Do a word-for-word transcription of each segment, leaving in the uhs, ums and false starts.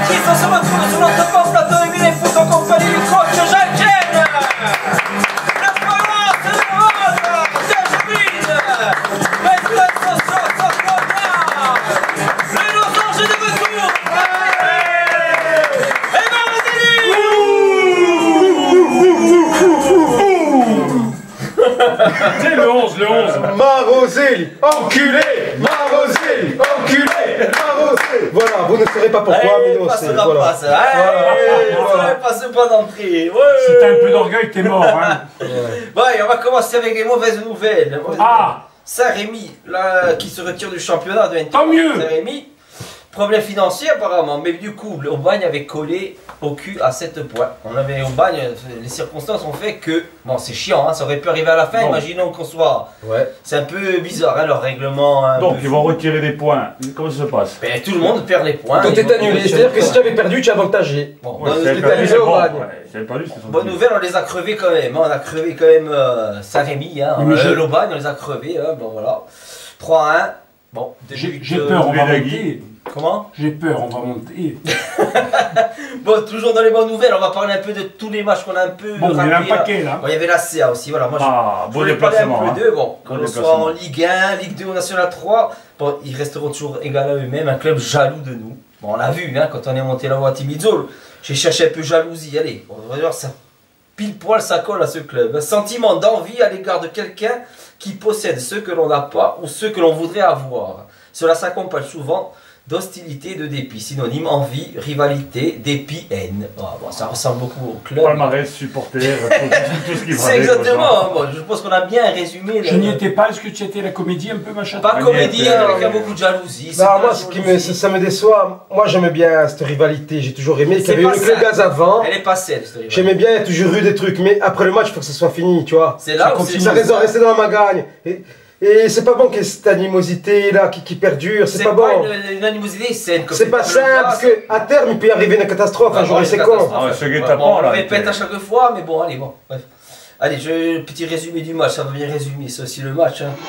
qui se retrouve sur notre bon plateau de Mille Foot en compagnie du coach Jacques Jen. Le Palois, c'est le rôle de Jumine. Maintenant, ce soir, ça revient. Le losange est de retour. Et c'est le onze, le onze. Marosé, enculé, Marosé, enculé, Marosé. Voilà, vous ne saurez pas pourquoi, mais nous on passe sait. la Voilà. passe. Voilà. Passe pas d'entrée. Ouais. Si t'as un peu d'orgueil, t'es mort. Hein. Ouais, on va commencer avec les mauvaises nouvelles. Ah, Saint-Rémy, là, qui se retire du championnat de N T. Tant mieux. Saint-Rémy, problème financier apparemment, mais du coup, Aubagne avait collé au cul à sept points. On avait Aubagne, les circonstances ont fait que, bon c'est chiant, hein, ça aurait pu arriver à la fin, Bon. imaginons qu'on soit... Ouais. C'est un peu bizarre, hein, leur règlement. un donc peu ils fou. vont retirer des points. Comment ça se passe? Ben, tout le monde perd les points. Quand Ils t'es vont- annulé, c'est-à-dire que si tu avais perdu, tu es avantagé. Bon, Ouais, bonne, c'est t'es perdu, arrivé c'est au bon. bagne. Ouais, c'est perdu, c'est son bonne truc. nouvelle, on les a crevés quand même. Hein, on a crevé quand même euh, Saint-Rémy, hein, Mais euh, j'ai- l'Aubagne, on les a crevés. Hein, bon voilà. trois à un. Bon, J'ai début j'ai de- peur, on va Lagui. monter. Comment? J'ai peur, on va monter. Bon, toujours dans les bonnes nouvelles, on va parler un peu de tous les matchs qu'on a un peu. Bon, il y en a un rappelés, là. paquet là. Bon, il y avait la C A aussi, voilà. Moi, je- Ah, je beau voulais parler un déplacement. peu hein. d'eux. Bon, qu'on Beau soit déplacement. en Ligue un, Ligue deux ou National trois, bon, ils resteront toujours égal à eux-mêmes, un club jaloux de nous. Bon, on l'a vu, hein, quand on est monté là-haut à Timizol, j'ai cherché un peu jalousie. Allez, on va voir ça. Pile poil, ça colle à ce club. Un sentiment d'envie à l'égard de quelqu'un qui possède ce que l'on n'a pas ou ce que l'on voudrait avoir. Cela s'accompagne souvent d'hostilité et de dépit. Synonyme envie, rivalité, dépit, haine. Ah, bon, ça ressemble beaucoup au club. Palmarès, supporter, tout, tout ce qui va C'est avec, exactement. quoi. Hein, bon, je pense qu'on a bien résumé. Je le- n'y étais pas, est-ce que tu étais la comédie un peu machin? Pas Ah, comédie, n'y était, avec euh, un beaucoup de jalousie. c'est Non, pas moi, la ce qui me, jalousie. ça, ça me déçoit, moi j'aimais bien cette rivalité, j'ai toujours aimé, qu'il y C'est avait eu pas le club ça. gaz avant. Elle est pas saine, cette rivalité. J'aimais bien, il y a toujours eu des trucs, mais après le match, il faut que ça soit fini, tu vois. C'est là Ça où continue. c'est Ça reste rester dans la magagne. Et, et c'est pas bon qu'il y ait cette animosité là qui, qui perdure, c'est C'est pas pas bon. une, une animosité saine. comme C'est pas comme le simple, gaz. parce qu'à terme, il peut y arriver une catastrophe, Ah, un jour, bon, c'est une con. catastrophe. Ah ouais, ce Ouais, guet-apens, bon, on le là, répète était- à chaque fois, mais bon, allez, bon, bref. Allez, je, petit résumé du match, ça va bien résumer, c'est aussi le match. Hein.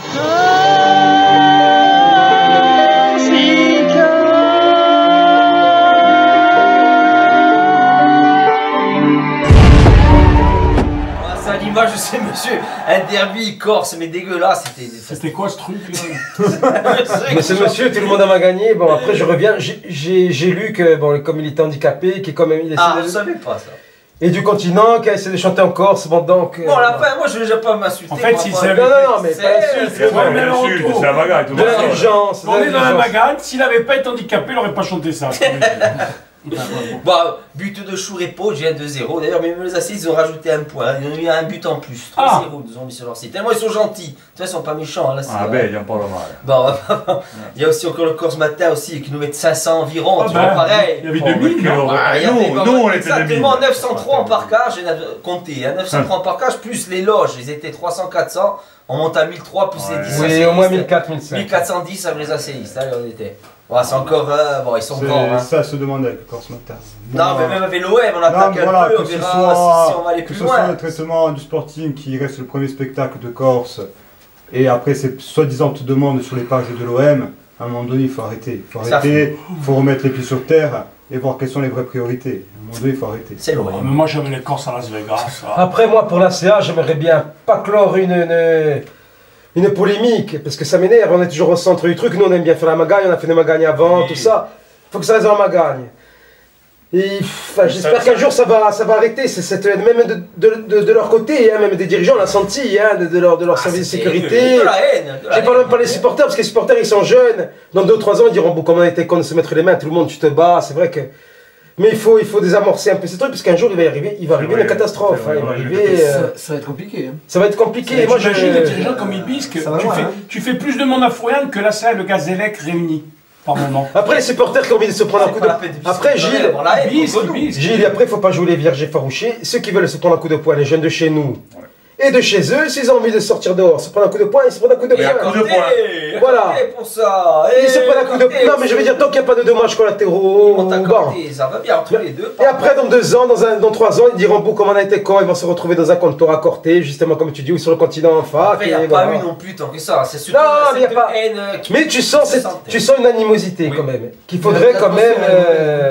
Ah, c'est à l'image de ces monsieur, un derby corse, mais dégueulasse, c'était... C'était quoi ce truc là? Mais ce monsieur, tout le monde a gagné. Bon, après, je reviens. J'ai- J'ai j'ai lu que, bon, comme il était handicapé, qui est quand même. Il essaie Ah, de- je savais pas ça. Et du continent, qui a essayé de chanter en Corse, bon, donc. euh, Bon, la fin, moi je ne vais pas m'insulter. En fait, moi, si moi, c'est- Non, non, non, mais c'est- pas insulte. C'est Ouais, pas mais une alors, insulte, c'est la bagarre, tout De le monde. l'indulgence. de On est dans la l'indulgence. magane, s'il n'avait pas été handicapé, il n'aurait pas chanté ça. Bah, but de Chourepo, j'ai un deux zéro. D'ailleurs, même les assises, ils ont rajouté un point. Ils ont eu un but en plus. trois zéro, ils nous ont mis sur leur site. Tellement ils sont gentils. Tu vois, ils sont pas méchants. Là, c'est- Ah ben, il n'y a pas le mal. Bon, il y a aussi encore le Corse Matin aussi, qui nous met cinq cents environ. Ah tu ben, vois, pareil. Il y avait Oh, deux mille, mais non? Ah, il y avait Nous, pas- nous, on était deux mille. exactement neuf cent trois en parcage, et comptez, hein, neuf cent trois en parcage, plus les loges, ils étaient trois cents quatre cents, on monte à mille trois plus Ouais. les dix. Oui, au moins mille quatre, mille cinq. mille quatre cent dix avec les A C I, ça on était. Ouais, c'est encore, euh, bon, ils sont grands. Hein. Ça se demande avec le Corse Matin. Non, mais même avec l'O M, on Non, attaque mais un voilà, peu, on que ce verra soit, si, si on va aller que plus ce soit loin. le traitement du Sporting qui reste le premier spectacle de Corse, et après ces soi-disant demandes sur les pages de l'O M, à un moment donné, il faut arrêter. Il faut Ça arrêter, il faut remettre les pieds sur terre et voir quelles sont les vraies priorités. À un moment donné, il faut arrêter. C'est l'O Ah, M. mais moi j'avais les Corses à Las Vegas. là. Après, moi, pour la C A, j'aimerais bien pas clore une, une, une polémique, parce que ça m'énerve, on est toujours au centre du truc, nous on aime bien faire la magagne, on a fait des magagnes avant, Oui. tout ça. Faut que ça reste dans la magagne. Et enfin, j'espère ça- qu'un jour ça va, ça va arrêter, c'est cette haine, même de, de, de, de leur côté, hein, même des dirigeants, on l'a senti, hein, de, de leur, de leur Ah, service de c'est sécurité. De la haine. de la J'ai pas haine. même pas les supporters, parce que les supporters ils sont jeunes, dans deux ou trois ans ils diront, bon, comment on était con de se mettre les mains, tout le monde tu te bats, c'est vrai que... Mais il faut, il faut désamorcer un peu ces trucs, parce qu'un jour il va y arriver, il va arriver vrai, une catastrophe, c'est hein, vrai, il va ouais, arriver... euh, Ça, ça va être compliqué. Hein. Ça va être compliqué. Moi, je... J'imagine les dirigeants comme Ibisque, Ça va tu loin, fais, hein. tu fais plus de monde à Frouillane que la salle de Gazélec réunis par moment. Après, les supporters qui ont envie de se prendre un C'est coup pas de... la peine de Après, discuter, Gilles, bon, la haine, Ibisque, contre nous. Ibisque. Gilles, après, il faut pas jouer les vierges effarouchés. Ceux qui veulent se prendre un coup de poing, les jeunes de chez nous et de chez eux, s'ils ont envie de sortir dehors, se prendre un coup de poing, ils se prennent un coup de Et à poing. coup de côté, poing. à Voilà. côté pour ça. Ils se prennent un coup de poing. Non, mais je veux dire, tant qu'il n'y a pas de dommages collatéraux, Ils vont bon. t'accorder, ça va bien entre les deux. Et après, dans deux ans, dans, un, dans trois ans, ils diront, bon, comme on a été con, ils vont se retrouver dans un comptoir à Corté, justement, comme tu dis, ou sur le continent en fac. Après, il n'y a et pas voilà. eu non plus tant que ça. C'est surtout Non, mais y a cette pas- haine euh, qui... Mais tu sens, cette- sentait. tu sens une animosité Oui. quand même, qu'il faudrait quand même... euh,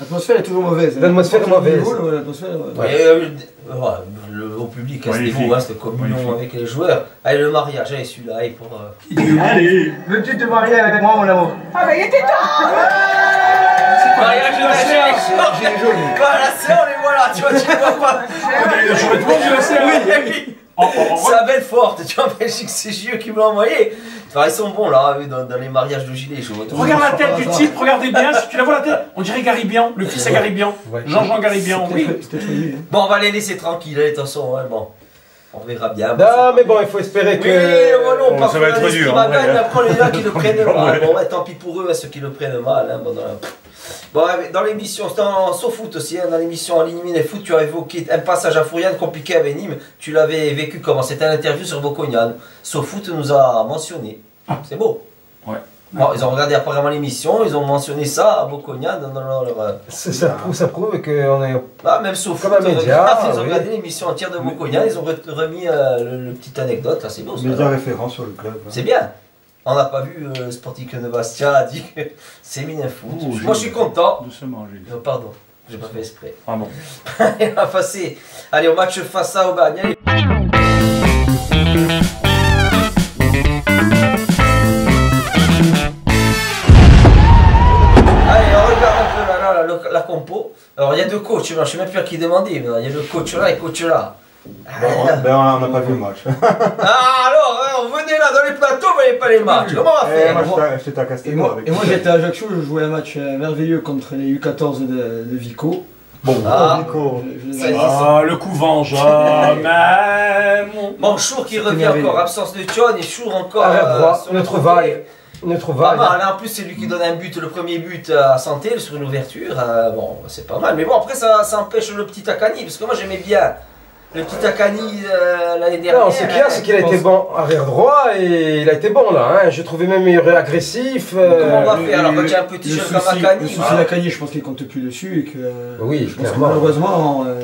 L'atmosphère est toujours mauvaise. L'atmosphère est mauvaise. L'atmosphère, ouais. Ouais, euh, ouais, le, au public, à ce Magnifique. niveau, hein, cette communion Magnifique. avec les joueurs. Allez, le mariage, allez, celui-là, allez, pour. Euh... Allez. Veux-tu te marier avec moi, mon amour? Ah, mais il était temps! Mariage de la J'ai jaune. Voilà, c'est on les voilà, tu vois, tu les vois pas. J'aurais tout vendu la serre. Oui, En- en- en- c'est à Belfort, tu vois, en Belgique, c'est J E qui me l'a envoyé. Enfin, ils sont bons là, eux, dans, dans les mariages de gilets jaunes. Regarde la tête du type, regardez bien, si tu la vois la tête, on dirait Garibian, le fils à Garibian. Ouais. Jean-Jean Garibian, oui. C'était très lui. hein. Bon, on va les laisser tranquilles, allez, de toute façon, ouais, bon. On verra bien. Non, mais bon, il faut espérer Oui, que. voilà, on Bon, part ça va sur être la dur, liste qui hein, va gagner, ouais. après les gens qui le prennent Ouais. mal. Bon, ouais, tant pis pour eux, hein, ceux qui le prennent mal. Hein, bon, dans la- Bon, ouais, dans l'émission, c'était en SoFoot aussi, hein, dans l'émission En ligne les foot, tu as évoqué un passage à Fourian compliqué avec Nîmes. Tu l'avais vécu comment? C'était une interview sur Bocognan. SoFoot nous a mentionné. C'est beau. Ouais. Bon, ils ont regardé apparemment l'émission, ils ont mentionné ça à Bocognan dans, dans leur. euh, Ça, ça prouve, ça prouve qu'on est. Ah, même SoFoot, Comme un euh, média, regarde, ils ont oui. regardé l'émission entière de Bocognan, ils ont re- remis euh, le, le petite anecdote, là, c'est beau ça. Média référent sur le club. C'est bien. On n'a pas vu euh, Sporting de Bastia a dit que c'est mis un foot. Oh, Moi je suis content. Doucement, Gilles. Euh, pardon, j'ai pas fait exprès. Ah bon. Allez, on va passer. Allez, au match face à Aubagne. Allez. Allez, on regarde un peu là, là, la, la compo. Alors il y a deux coachs, je ne sais même plus à qui demander, mais il y a le coach là et le coach là. Ben, on- ben, on n'a pas vu le match. Ah alors, hein, venez là dans les plateaux, vous voyez pas les matchs. Comment on va Eh, faire? moi, j'étais- j'étais à Et Castelnau moi, avec et moi j'étais à Ajaccio, je jouais un match euh, merveilleux contre les U quatorze de, de Vico. Bon, Ah. Nico. Je- je- Ça y est. Ah, le couvent, jamais. mon- Bon, Chour qui C'était revient merveilleux. encore, absence de Thion et Chour encore. À Verdroit, sur une le trouvaille. côté. Une Pas trouvaille. mal, hein. En plus c'est lui qui donne un but, le premier but à Santé sur une ouverture. Euh, bon, c'est pas mal. Mais bon, après ça, ça empêche le petit Akani, parce que moi j'aimais bien le petit Akani euh, l'année dernière. Non, ce qu'il y a, c'est qu'il a été bon arrière droit et il a été bon là. Hein. Je trouvais même agressif. euh, Comment on va Le- faire alors quand le- il y a un petit le jeune souci- comme Akani? Le souci hein. d'Akani, je pense qu'il compte plus dessus et que. Oui, je pense que clairement. malheureusement, euh,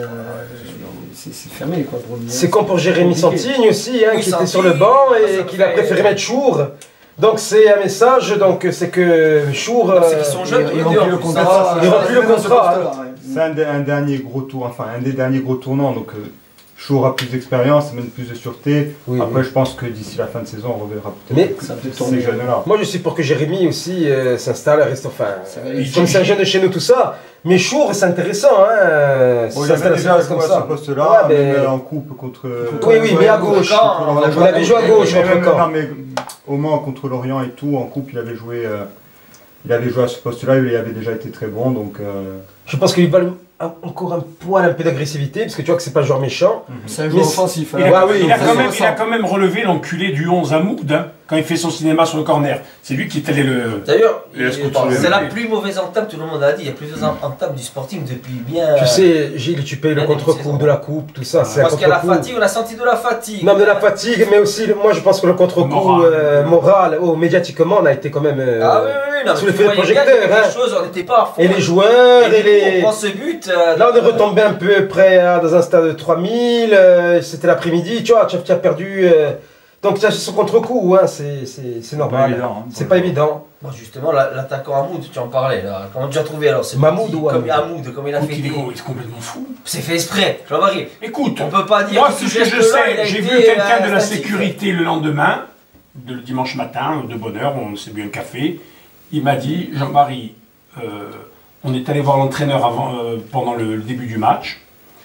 c'est c'est fermé quoi pour lui. hein. C'est comme pour Jérémy compliqué. Santini aussi, hein, Oui, qui était Santini, sur le banc ça et me qu'il a fait- préféré mettre Chour. Donc c'est un message, donc c'est que Chour. C'est euh, qu'ils sont jeunes, Il tous les remplit deux, le en plus, contrat. hein. Il remplit le dans ce contrat, poste-là, ouais. C'est un, des- un dernier gros tour, enfin un des derniers gros tournants, donc euh, Chour a plus d'expérience, même plus de sûreté. Oui, Après, oui. je pense que d'ici la fin de saison, on reverra Mais peut-être ça peut ces tourner. jeunes-là. Moi je suis pour que Jérémy aussi euh, s'installe, reste enfin. Ça va euh, aller. Comme c'est un jeune de chez nous, tout ça. Mais Chour, c'est intéressant, hein. euh, Bon, il s'installe avait déjà comme joué à ce ça. poste-là, Ouais, mais- même euh, en coupe contre. Oui, oui, mais à gauche. Quand, on a On avait joué à gauche Mais contre même- Caen. non, mais au Mans contre Lorient et tout, en coupe, il avait joué, euh, il avait joué à ce poste-là, il avait déjà été très bon, donc. euh, Je pense qu'il va un- encore un poil, un peu d'agressivité, parce que tu vois que c'est pas un joueur méchant. C'est un Mais joueur c'est- offensif. Il hein. a, Ouais, oui, il, a ça quand se même, ressent. il a quand même relevé l'enculé du onze à Moud, hein, quand il fait son cinéma sur le corner. C'est lui qui est allé le. D'ailleurs, Il laisse il- continuer. c'est la plus mauvaise entame, tout le monde a dit. Il y a plus de entame du Sporting depuis bien. Tu sais, Gilles, tu payes le il y a des contre-coup saisons. de la coupe, tout ça, c'est un Parce qu'il y a la contre-coup. fatigue, on a senti de la fatigue. Non, de la fatigue, mais aussi, moi je pense que le contre-coup Moral. euh, moral, oh, médiatiquement, on a été quand même. euh, Ah oui, oui, oui, non, sous mais les tu feux de voyais bien qu'il y avait projecteur, quelque chose, on n'était pas à fond. Et les joueurs, et Et du coup, on les. prend ce but. euh, Là, on est retombé un peu près hein, dans un stade de trois mille, euh, c'était l'après-midi, tu vois, tu as, tu as perdu. euh, donc, tu as ce contre-coup, hein, c'est c'est- c'est normal. évident, hein, C'est pour pas le- évident. Bon, justement, la- l'attaquant Hamoud, tu en parlais là. Comment tu as trouvé alors ce Mahmoud petit- ou comme Hamoud Hamoud, comme il a Écoute, fait. il est, des- con- il est complètement fou. C'est fait exprès, Jean-Marie. Écoute, On peut pas dire moi, que tout ce ce que je geste-là, il a sais, j'ai été, vu quelqu'un euh, de la statique. sécurité le lendemain, de, le dimanche matin, de bonne heure, on s'est bu un café. Il m'a dit, Jean-Marie, euh, on est allé voir l'entraîneur avant, euh, pendant le, le début du match.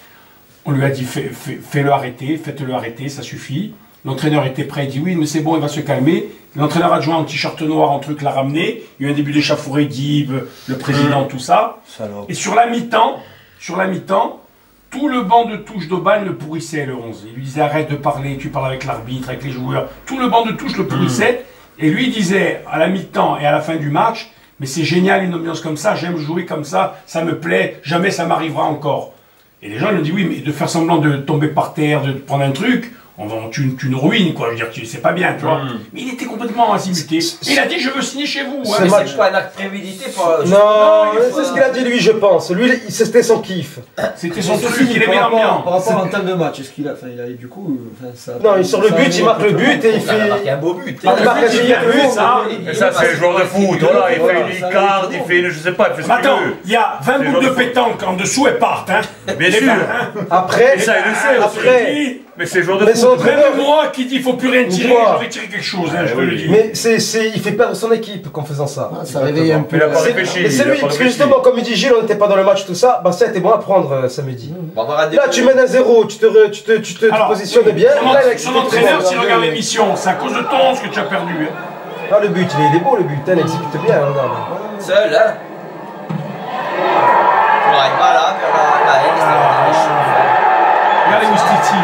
On lui a dit, fais- fais- fais-le arrêter, faites-le arrêter, ça suffit. L'entraîneur était prêt, il dit oui, mais c'est bon, il va se calmer. L'entraîneur adjoint en t-shirt noir, en truc, l'a ramené. Il y a eu un début d'échauffourée, Dib, le président, tout ça. Salope. Et sur la mi-temps, sur la mi-temps, tout le banc de touche d'Aubagne le pourrissait, le onze. Il lui disait arrête de parler, tu parles avec l'arbitre, avec les joueurs. Tout le banc de touche le pourrissait. Et lui disait à la mi-temps et à la fin du match, mais c'est génial une ambiance comme ça, j'aime jouer comme ça, ça me plaît, jamais ça m'arrivera encore. Et les gens ils lui ont dit oui, mais de faire semblant de tomber par terre, de prendre un truc, on va, tu, tu nous ruines, quoi. Je veux dire, tu- c'est pas bien, tu vois. Mm. Mais il était complètement azimuté. C'est- Il a dit, je veux signer chez vous. C'est hein. Mais match- c'est pas un acte prémédité pour. Non, il faut- c'est ce qu'il a dit lui, je pense. Lui, il- c'était son kiff. C'était son Ceci truc, dit, il aimait par rapport- l'ambiance. Par rapport à l'entame de match, est-ce qu'il a, enfin, il a du coup, enfin, ça. Non, il sort le ça but, a il marque le but et il Il a fait. marqué un beau but. Ah, il marque un Il génial a vu but. ça. Et ça, c'est un joueur de foot, voilà, il fait une carte, il fait une, je sais pas, il fait ce Mais qu'il attends, veut. il y a vingt C'est boules de genre de- pétanque en dessous, elles partent, hein. Bien Les sûr. vingt, hein. Après, Et ça, il le sait aussi. après. Mais c'est joueur de Mais son foot. entraîneur- Même moi qui dis faut plus rien tirer, Dis-moi. je vais tirer quelque chose, hein, Ah, je te oui. le dis. Mais c'est, c'est, il fait perdre son équipe qu'en faisant ça. Ah, ça réveille un peu. Mais il a pas C'est- réfléchi. mais c'est il a lui, pas parce que réfléchi. justement, comme il dit Gilles, on n'était pas dans le match, tout ça, Bastia était bon à prendre euh, samedi. On va avoir un Là, débat. tu mènes à zéro, tu te, re- tu te, tu te, tu te Alors, positionnes bien. Son, Là, il a son excité tout le entraîneur, monde. s'il regarde l'émission, c'est à cause de ton ce que tu as perdu. Hein. Ah, le but, il est, il est beau le but, elle exécute bien, regarde. Seul, hein. Ouais, voilà, vers la, la haine, c'est les cheveux. Regarde les Moustiti.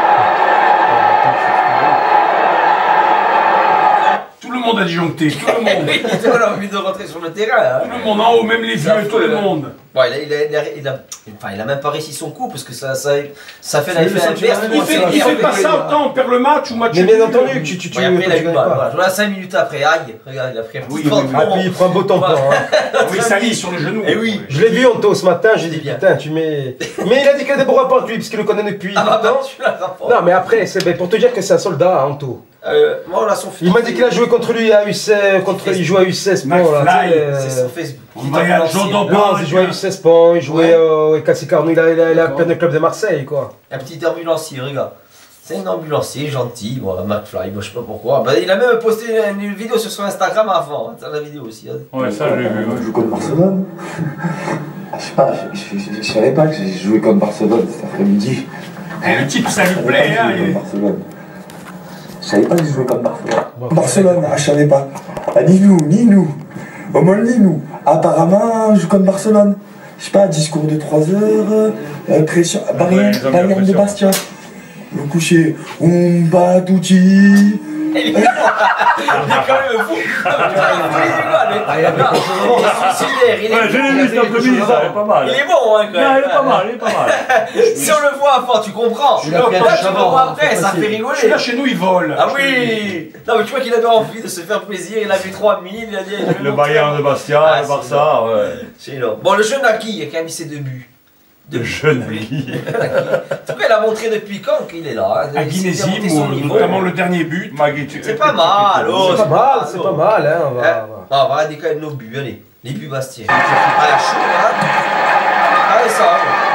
Tout le monde a disjoncté, tout le monde. Oui, on a envie de rentrer sur le terrain. Hein. Tout le monde en haut, même les vieux, tout le monde. Bon, il a, il, a, il, a, il, a, enfin, il a même pas réussi son coup parce que ça, ça, ça fait C'est l'effet le sentiment inverse. inverse. Il fait, il fait pas ça autant, on perd le match ou match Mais nul. bien entendu, que tu, tu, tu, Bon, et après, il a tu eu gagnes mal. pas. Voilà. Voilà, cinq minutes après, aïe, regarde, il a pris un petit Oui, trente oui, oui. Ah, puis il prend un beau tampon. Hein. Oui, ça lit sur le genou. Eh oui. Je l'ai vu Anto ce matin, j'ai dit Bien. putain, tu mets. Mais il a dit qu'il a des bons rapports avec lui, parce qu'il le connaît depuis Ah bah, bah, longtemps. tu l'as rapport. Non, mais après, c'est ben, pour te dire que c'est un soldat, hein, Anto. Euh, moi, on a son Il m'a dit qu'il a joué contre lui à U seize, contre il joue à U seize Pont, là, McFly, tu sais, euh, C'est son Facebook. On va y aller, Jordan Non, Bon, il jouait à U seize Pont, il jouait Ouais. euh, au Cassicarno, il a, il a, il a D'accord. plein de clubs de Marseille, quoi. Un petit ambulancier, regarde. C'est un ambulancier gentil, voilà, McFly, moi je sais pas pourquoi. Bah, il a même posté une, une vidéo sur son Instagram avant, hein, t'as la vidéo aussi. Hein. Ouais, ça, je l'ai vu. ouais. Je joue contre Barcelone. Je sais pas, je, je, je, je savais pas que j'ai joué contre Barcelone cet après-midi. Eh, le type, ça lui Je savais pas plaît, que hein. j'ai joué il- contre Barcelone. Je savais pas que j'ai joué contre Barcelone. Barcelone, ah, je savais pas. Ah, ni nous, ni nous. Au moins, ni nous. Apparemment, je joue contre Barcelone. Je sais pas, discours de trois heures, euh, pression, Bayern, ils ont mis la Bayern de pression. Bastia. Le coucher, Umba Douti. Il est quand même fou. Ah, il a pris Il est suicidaire, il est Ouais, je l'ai vu cet après-midi, ça, il est pas mal. Il est bon, hein, quand même. Non, il est pas mal, il est pas mal. Si on le voit avant, tu comprends. Il a pris un Là, tu touche le avant, vois hein, après, c'est ça facile. fait rigoler. Celui-là, chez nous, il vole. Ah oui. Non, mais tu vois qu'il avait envie de se faire plaisir, il a vu trois mille, il a dit... je vais Le montrer. Bayern de Bastia, Ah, le c'est Barça, ouais. C'est énorme. Bon, le jeune Aki, il a quand même mis ses deux buts. Le jeune Agui. En tout cas, il a montré depuis quand qu'il est là. hein. À Il s'est bien monté son Guinésime, niveau. notamment le dernier but. Magui, tu- C'est pas mal, oh, C'est pas mal, c'est pas mal, hein. On va, Hein on va. Ah, on va regarder quand même nos buts, allez. Les buts Bastien. Ah, la chaud, hein. Allez, ça.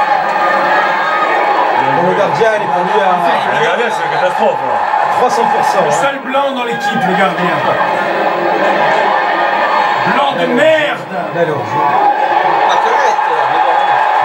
Bon, le gardien, il est pour lui à Regardez, c'est une catastrophe, là. trois cents pour cent. Le hein. seul blanc dans l'équipe, le gardien. Blanc de merde. Là, il est hors jeu. Pas correct, mais bon.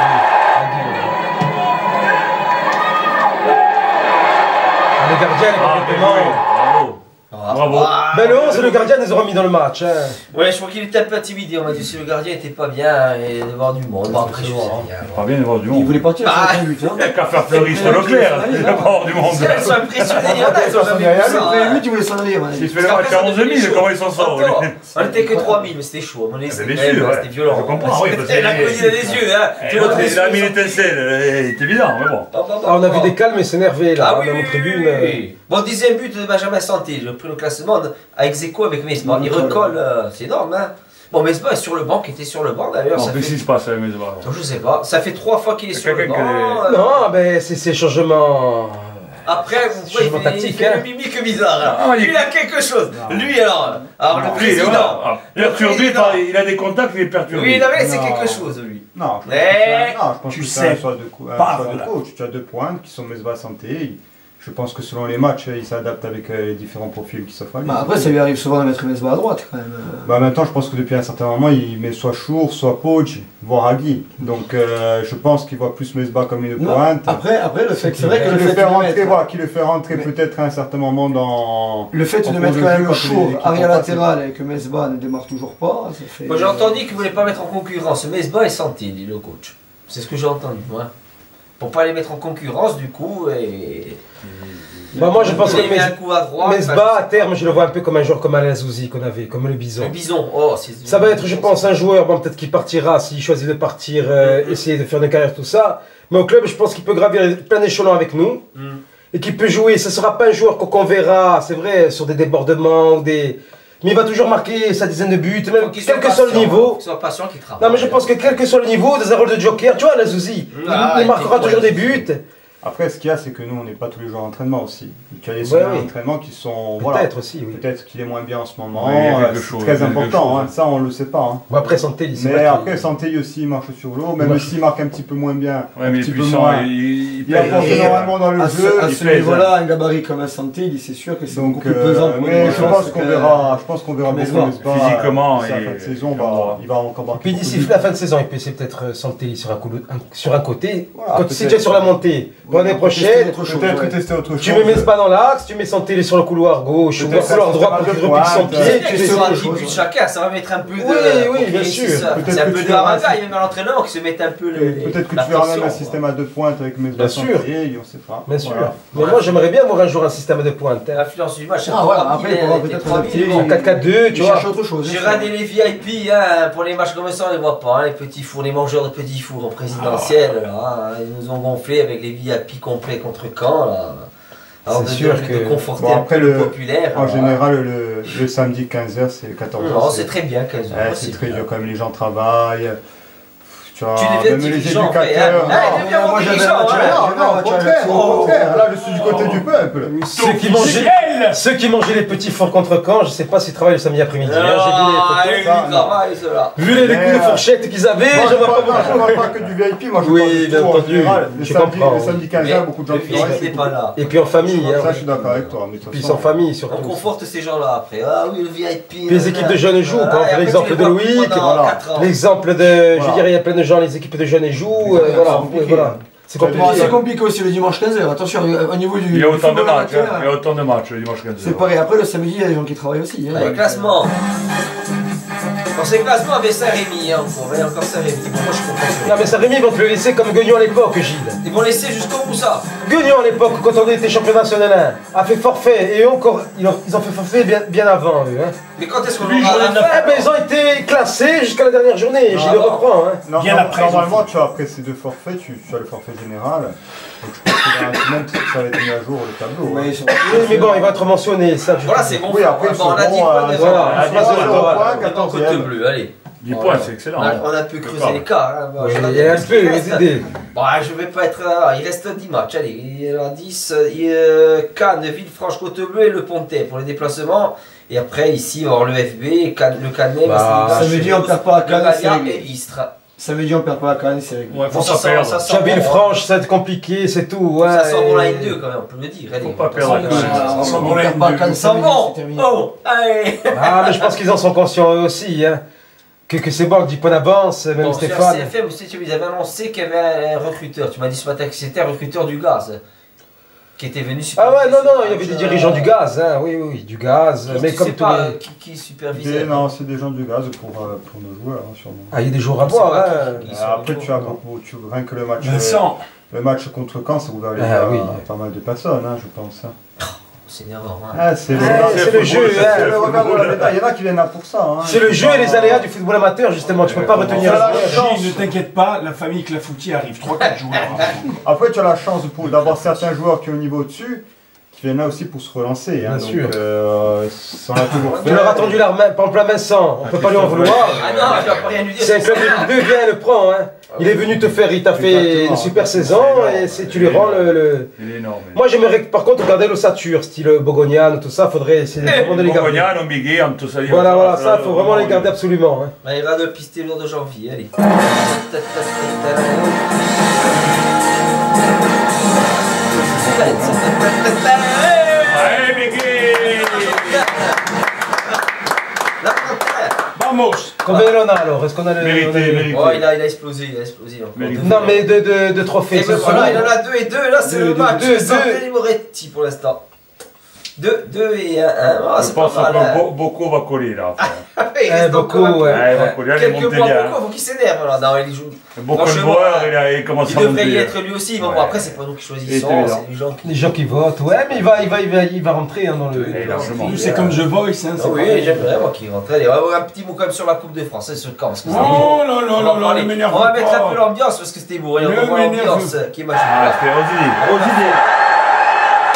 Le gardien, il est Ah, bien complètement. joué, bravo. Ah, Bravo. ah, Ben le onze, le gardien les aura mis dans le match. Hein. Ouais, je crois qu'il était un peu intimidé. On m'a dit si le gardien était pas bien et de voir du monde. Bon, après, je sais rien. Pas bien de voir du Il monde. voulait partir Ah. sur un but, hein. Il n'y a qu'à faire fleuriste Leclerc, il va pas avoir du monde. Si elles sont impressionnées, il y en a, ils ont jamais vu ça. Après, hein. lui, tu voulais s'en aller, man. S'il fait le match à onze mille, comment il s'en sort, Attends, lui? on était que trois mille, mais c'était chaud. On est- Ah, C'était bien quand même- sûr, ouais. c'était violent. Je comprends, oui, parce que- Elle a connu dans les yeux, hein. Eh, Tu vois, ouais, les Il a yeux, mis ils sont- l'étincelle, c'est évident, mais bon. Hop, hop, hop, Ah, on a vu hop. des calmes et s'énerver là, Ah dans oui, nos oui, tribunes. oui, oui. Bon, dixième but de Benjamin Santé. J'ai pris le classement à ex-aequo avec Mesba. Il recolle, euh, c'est énorme, hein. Bon, Mesba est sur le banc, qui était sur le banc d'ailleurs. Bon, Ça qu'est-ce fait... qui se passe avec mes bras? Je sais pas, ça fait trois fois qu'il est C'est sur le quelqu'un banc. qui euh, Non, ben c'est ces changements. Après, vous voyez, Changement il fait, il tactique, fait hein. le mimique bizarre. hein. Ah, il- Lui, il a quelque chose. Lui, alors, alors le Lui, président. voilà. Ah, Le Perturbé président. par. Il a des contacts, il est perturbé. Oui, non, mais c'est Non. quelque chose, lui. Non, je pense Mais que c'est un- non, je pense tu que c'est sais un choix de, co- un pas, choix de voilà. coach. Tu as deux pointes qui sont Mesba Santé. Je pense que selon les matchs, il s'adapte avec euh, les différents profils qui s'offrent à lui. Bah, après, ça lui arrive souvent de mettre Mesba à droite, quand même. Bah, en même temps, je pense que depuis un certain moment, il met soit Chour, soit Poch, voire Agui. Donc, euh, je pense qu'il voit plus Mesba comme une Non, pointe. Après, après, le fait, Qui c'est vrai que qui le le fait fait de rentrer, mettre, voilà, qui le fait rentrer Mais- peut-être à un certain moment dans. le fait de en mettre cours quand même jeu, le quand les Chour équipes arrière ont pas- latéral et que Mesba ne démarre toujours pas, ça fait. Moi, j'ai entendu qu'il voulait pas mettre en concurrence Mesba et Santé, dit le coach. C'est ce que j'ai entendu, moi. Pour pas les mettre en concurrence, du coup, et. Bah, moi je pense il a que mis un Mes- coup à droite. Mesba, à terme, je le vois un peu comme un joueur comme Alain Zouzi qu'on avait, comme le Bison. Le bison, oh, c'est. Ça va être, je pense, un joueur, bon, peut-être qu'il partira, s'il choisit de partir, euh, essayer de faire une carrière, tout ça. Mais au club, je pense qu'il peut gravir plein d'échelons avec nous. Mm. et qui peut jouer. Ce ne sera pas un joueur qu'on verra, c'est vrai, sur des débordements ou des. Mais il va toujours marquer sa dizaine de buts, même quel que soit le niveau. Qu'il soit patient, qu'il travaille. Non, mais je pense que quel que soit le niveau, dans un rôle de joker, tu vois, Lazouzi, Ah, il, il il marquera était toujours des quoi, buts. Après, ce qu'il y a, c'est que nous, on n'est pas tous les jours en entraînement aussi. Tu as des Ouais, semaines oui. d'entraînement qui sont. Voilà. Peut-être aussi, oui. Peut-être qu'il est moins bien en ce moment. Oui, il y a euh, quelque c'est chose, très il y a quelque important, chose. hein. Ça, on le sait pas. Hein. Bon, après, Santé, c'est Mais vrai après, qu'il- Santé aussi, il marche sur l'eau. Même Ouais. s'il marque un petit peu moins bien. Ouais, un mais il est petit peu puissant, moins. il, il, Il apporte Et, énormément dans le à jeu. ce, à il ce pèse, niveau-là, un gabarit comme un Santé, il- c'est sûr que c'est Donc, beaucoup plus euh, pesant pour mais une je défense pense qu'on que- verra, je pense qu'on verra que beaucoup Mesbah. Mesbah, Physiquement, euh, d'ici la et- fin de saison, et va- on va- il va encore marquer. Puis beaucoup d'ici de buts. la fin de saison, il peut essayer peut-être euh, Santé sur un, coup de- un- sur un côté. Voilà, Quand peut-être. c'est déjà sur la montée, pour l'année Tester prochaine, autre chose, Peut-être ouais. tester autre chose. tu mets Mesbah dans l'axe, tu mets Santé sur le couloir gauche ou le Peut-être couloir un droit pour système qu'il de repique son pointe, pied. euh, Tu Tu fais sera ça. dix buts chacun, ça va mettre un peu de. Oui, oui, pour qu'il bien réussisse, sûr. ça. Peut-être C'est un que peu tu de verras haraka, un- et même à l'entraîneur qui se mette un peu le. Peut-être que la tu verras même pression, un quoi. système à deux pointes avec Mesbah Bien sûr. Santé, on sait pas. Bien sûr. Voilà. Mais moi, j'aimerais bien voir un jour un système de pointe. hein. L'influence du match, Ah, voilà, après, il pourra peut-être adapter. En quatre quatre deux, tu Tu vois. cherches autre chose. J'ai regardé les V I P hein, pour les matchs comme ça, on les voit pas, hein, les petits fours, les mangeurs de petits fours en présidentiel, là, hein, ils nous ont gonflé avec les V I P complets contre Caen, là. Alors de, C'est sûr de- de que- conforter Bon, un après, peu le le- populaire. En hein. général, le, le samedi quinze heures, c'est quatorze heures. Non, c'est très bien, quinze heures. Ouais, c'est très dur, comme les gens travaillent. Tu vois, Tu deviens même les dirigeant, après, éducateurs. hein. Ah, il devient moi, mon j'avais dirigeant, un match hein. à- Non, non, au contraire, au contraire. Là, je suis du côté du peuple. Ceux qui, mangeaient, ceux qui mangeaient les petits fours contre Caen, je sais pas s'ils travaillent le samedi après-midi. hein, Ah, J'ai vu les il photos. ça. travaille, cela. Vu les, les coups de Mais, euh, fourchette qu'ils avaient, Moi, je je vois pas parle beaucoup. pas- je parle pas que du V I P, moi je Oui, parle de bien tout en entendu. général. Le Je samedi, comprends, le oui. samedi quinze heures, beaucoup de gens Le qui V I P travaillent, n'est c'est pas beaucoup. là. Et puis en famille, hein. Ça, je suis d'accord avec toi. Mais de toute Puis façon, en famille On surtout. conforte ces gens-là après. Ah oui, le V I P. Puis les équipes de jeunes jouent, Voilà, par et après, l'exemple tu les de vois plus Loïc, pendant voilà. quatre ans. L'exemple de. Je veux Voilà. dire, il y a plein de gens, les équipes de jeunes jouent. euh, C'est voilà, compliqué. voilà. C'est Bon, compliqué. c'est compliqué aussi le dimanche quinze heures. Attention, au niveau du. Il y a du autant de football matchs, hein. amateur, Il y a autant de matchs le dimanche quinze heures. c'est pareil. Après, le samedi, il y a des gens qui travaillent aussi. hein. Allez, classement. Dans ces classements, avec Saint-Rémy, hein, encore, il y a encore Saint-Rémy. Bon, moi, je comprends. Non, mais Saint-Rémy, ils vont te le laisser comme Guignon à l'époque, Gilles. Ils vont laisser jusqu'au bout ça. Guignon à l'époque, quand on était champion national un, a fait forfait. Et eux encore, ils ont, ils ont fait forfait bien, bien avant, eux. Hein. Mais quand est-ce qu'on Lui, aura journée la neuf. fin, Eh ben, ils ont été classés jusqu'à la dernière journée. Non, Gilles le non. reprend. Hein. Non, Bien non, après, ils ont normalement, tu as après ces deux forfaits, tu, tu as le forfait général. Donc je pense que dans la semaine, ça va être mis à jour le tableau. Ouais, hein. ils sont- Oui, mais bon, il va être mentionné. Ça, je Voilà, te dis. c'est bon. Oui, après, ils Bon, on a sont dit bons quoi à- de voilà, faire. à Bon, zéro voilà. point, Bon, quatorzième. côte bleue, allez. dix points, c'est excellent. On a, hein. on a pu creuser D'accord. l'écart. Hein. Bon, Oui, je il regarde y a un ce peu qu'il les reste. idées. Bon, je vais pas être. euh, Il reste dix matchs. Allez, il y en a dix. Il y a Cannes, Villefranche-Côte-Bleue et le Pontet pour les déplacements. Et après, ici, on va avoir le F B, Cannes- le Canet, Bah, ça veut dire on perd pas à Cannes, c'est Cannes réglé. et Istres. Samedi, on perd pas à Cannes, c'est réglé. Ouais, faut ça pas sent- perdre. ça sent Chabille bon, franche, ça va être compliqué, c'est tout. Ouais, Ça sent bon la et- N deux quand même, on peut le dire. Allez, Faut pas ça perdre sent la bon. N deux. Ah, Ça sent on bon la perd pas à N deux. Cannes Ça sent samedi, bon. c'est terminé. Oh, allez. Ah, mais je pense qu'ils en sont conscients eux aussi. Hein. Que, que c'est bon, dix points d'avance, même Bon, sur Stéphane. C F M aussi, tu- ils avaient annoncé qu'il y avait un recruteur. Tu m'as dit ce matin que c'était un recruteur du gaz qui était venu Ah ouais, superviser non, non, ce il y avait des match, dirigeants euh, du gaz, hein. Oui, oui, oui, du gaz. qui- mais tu comme sais tous pas les. euh, qui, qui supervisait. Des- Non, c'est des gens du gaz pour, euh, pour nos joueurs, hein, sûrement. Ah, il y a des jours à On sait boire, pas hein. qui- qui Euh, sont Après, les tu as joueurs. beaucoup, tu, rien que le match, euh, Vincent, le match contre Caen, ça ouvert les Ah, yeux à oui. pas mal de personnes, hein, je pense. hein. C'est énervant. Hein. Ah, c'est le, Ouais, c'est c'est le jeu, c'est hein. le revers de la médaille. Il y en a qui viennent là pour ça. hein. C'est le jeu et les aléas du football amateur, justement. Tu peux pas retenir Voilà, le la joueur. chance. Gilles, ne t'inquiète pas, la famille Clafouti arrive. trois quatre joueurs. Après, tu as la chance pour- d'avoir certains joueurs qui ont au niveau au-dessus, qui viennent là aussi pour se relancer. Hein, Bien donc, sûr. euh, ça, on l'a toujours fait. Tu leur as tendu la main, par exemple, la Vincent. On peut pas lui en vouloir. Ah non, je dois pas rien lui dire. C'est un club de Ligue deux, viens, le prend. Hein. Il est venu te faire, il t'a fait Exactement. une super saison et c'est- tu lui rends le. le- Il est énorme. Moi, j'aimerais par contre garder l'ossature, style Bogonian, tout ça. Faudrait essayer vraiment de les garder. Bogognano, Miguel, tout ça. Voilà, voilà, ça, faut vraiment les garder absolument. Hein. On ira de pister lourd de janvier, allez. Allez, Miguel. La frontière. Vamos. Combien on a alors? Est-ce qu'on a le. Mérité, on a le- mérité. Oh, il a, il a explosé, il a explosé encore. Mais Deux Non, fois. mais de, de, de trophées. Et c'est ben voilà, il celui- en a deux et deux, là c'est Deux, le deux, match. deux, Santé Moretti pour l'instant. deux, deux et un. Ah, Je c'est pense pas mal. que hein. Bo- Bocco va coller là. après. Après, il Eh, reste beaucoup, encore un peu. ouais. Ouais, il va coller. Allez, Quelques monter mois, bien. beaucoup, faut qu'il s'énerve là. Non, il joue. Beaucoup de Franchement, joueurs, il, a- il commence Il à devrait y monter. être lui aussi, mais bon, Ouais. après c'est pas nous qui Et choisissons, évident. c'est les gens qui. Les gens qui votent, ouais, mais il va, il va, il va, il va rentrer hein, dans le. Et largement. Nous, c'est comme The Voice. Hein, Ah c'est oui, pareil. j'aimerais moi qu'il rentre. Allez, on va avoir un petit mot quand même sur la Coupe de France, c'est sur le camp. Parce que c'est Oh là on là va là là, parler- ne m'énerve on va mettre un peu pas. l'ambiance parce que c'était beau. Et on Ne va voir m'énerve l'ambiance qui est magique. Ah, c'était Rosini. Rosini.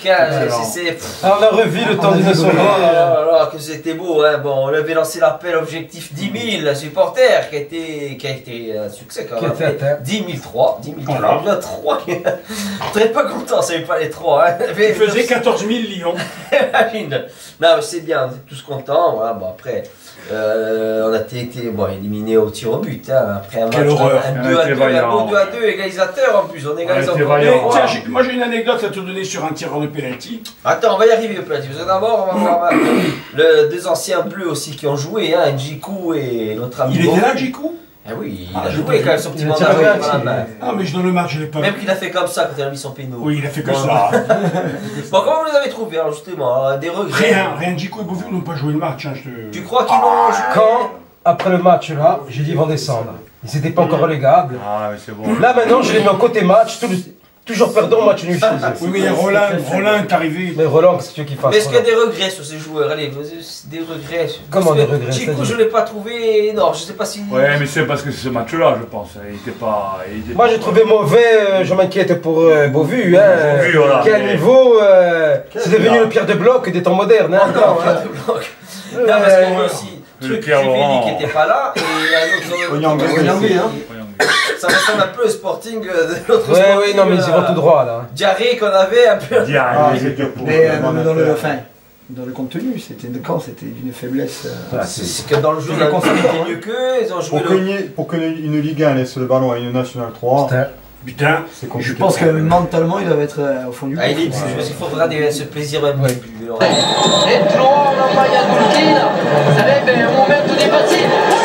hein, Ouais, c'est- c'est... pff, Ah, on a revu le temps On a de vu nos Oh le- là soirées. là là, que c'était beau, hein. Bon, on avait lancé l'appel objectif dix mille supporters, qui a été, qui a été un succès quand Qui même. a été atteint. dix mille trois, dix mille trois, Voilà. il y en a trois. On n'était pas content, ça n'est pas les trois. Hein. Il faisait quatorze mille Lyon. Imagine. Non, mais c'est bien, on est tous contents. Voilà, bon, après, euh, on a été, été bon, éliminé au tir au but. Hein. Après un match, Quelle horreur. un On a deux à été deux, un vaillants. beau deux à deux, égalisateur en plus. On égalise On a été encore. vaillants. deux Mais fois. tiens, j'ai- moi j'ai une anecdote à te donner sur un tireur de penalty. Attends, on va y arriver au penalty. Parce que d'abord, on va voir le, deux anciens bleus aussi qui ont joué, hein, Njiku et notre ami. Il était Bovu. là, Jiku? Ah oui, il Ah, a j'ai joué pas quand vu. même son petit Il a mandat. tiré oui, un voilà, petit. ben. Ah, mais je dans le match, je l'ai pas Même vu. qu'il a fait comme ça quand il a mis son péno. Oui, il a fait que Bon, ça. Bon, comment vous les avez trouvés alors justement euh, des regrets? Rien, rien. Jiku et Bovu n'ont pas joué le match. Hein, je te- Tu crois qu'ils l'ont joué? Quand, après le match là, j'ai dit ils vont descendre. Ils n'étaient pas encore relégables. Ah, mais c'est bon. Là maintenant, je les mets en côté match, tout le- toujours perdant, match nul chez eux. Oui, mais il y a Roland, Roland est arrivé. Mais Roland, qu'est-ce que tu veux qu'il fasse? Mais est-ce qu'il y a Roland des regrets sur ces joueurs? Allez, vous- des regrets. Comment Parce des que regrets, Chico, c'est-à-dire je ne l'ai pas trouvé. Non, je sais pas si. Ouais, mais c'est parce que c'est ce match-là, je pense. Il était pas. il était- Moi j'ai trouvé mauvais, euh, je m'inquiète pour euh, Beauvu. Hein. Beauvu, voilà. Quel Mais- niveau euh, c'est devenu le pierre de bloc des temps modernes. Hein, Encore non, un hein. de bloc. Non, parce qu'on a aussi Le truc Pierre Crivelli Laurent. qui n'était pas là et un autre. Onyangé. Onyangé, hein. Ça ressemble un peu au sporting euh, de l'autre Ouais, sporting. oui, non, mais ils y vont tout droit là. Diarrhée qu'on avait un peu. Diarrhée. Ah, c'est dur pour Mais eux, euh, vraiment, dans le, faire. enfin, dans le contenu, c'était de quand c'était d'une faiblesse. euh, C'est c'est que dans le jeu, Je on a considère, été hein. mieux qu'eux, ils ont joué Pour le. qu'une pour qu'une Ligue un laisse le ballon à une Nationale trois, Putain. Putain. c'est Je compliqué. pense que mentalement, il doit être euh, au fond du Ah, il est, gouffre. je pense qu'il faudra des- ce plaisir même Ouais. plus. alors. Entrò una maglia turchina, sarebbe un momento di impazzire.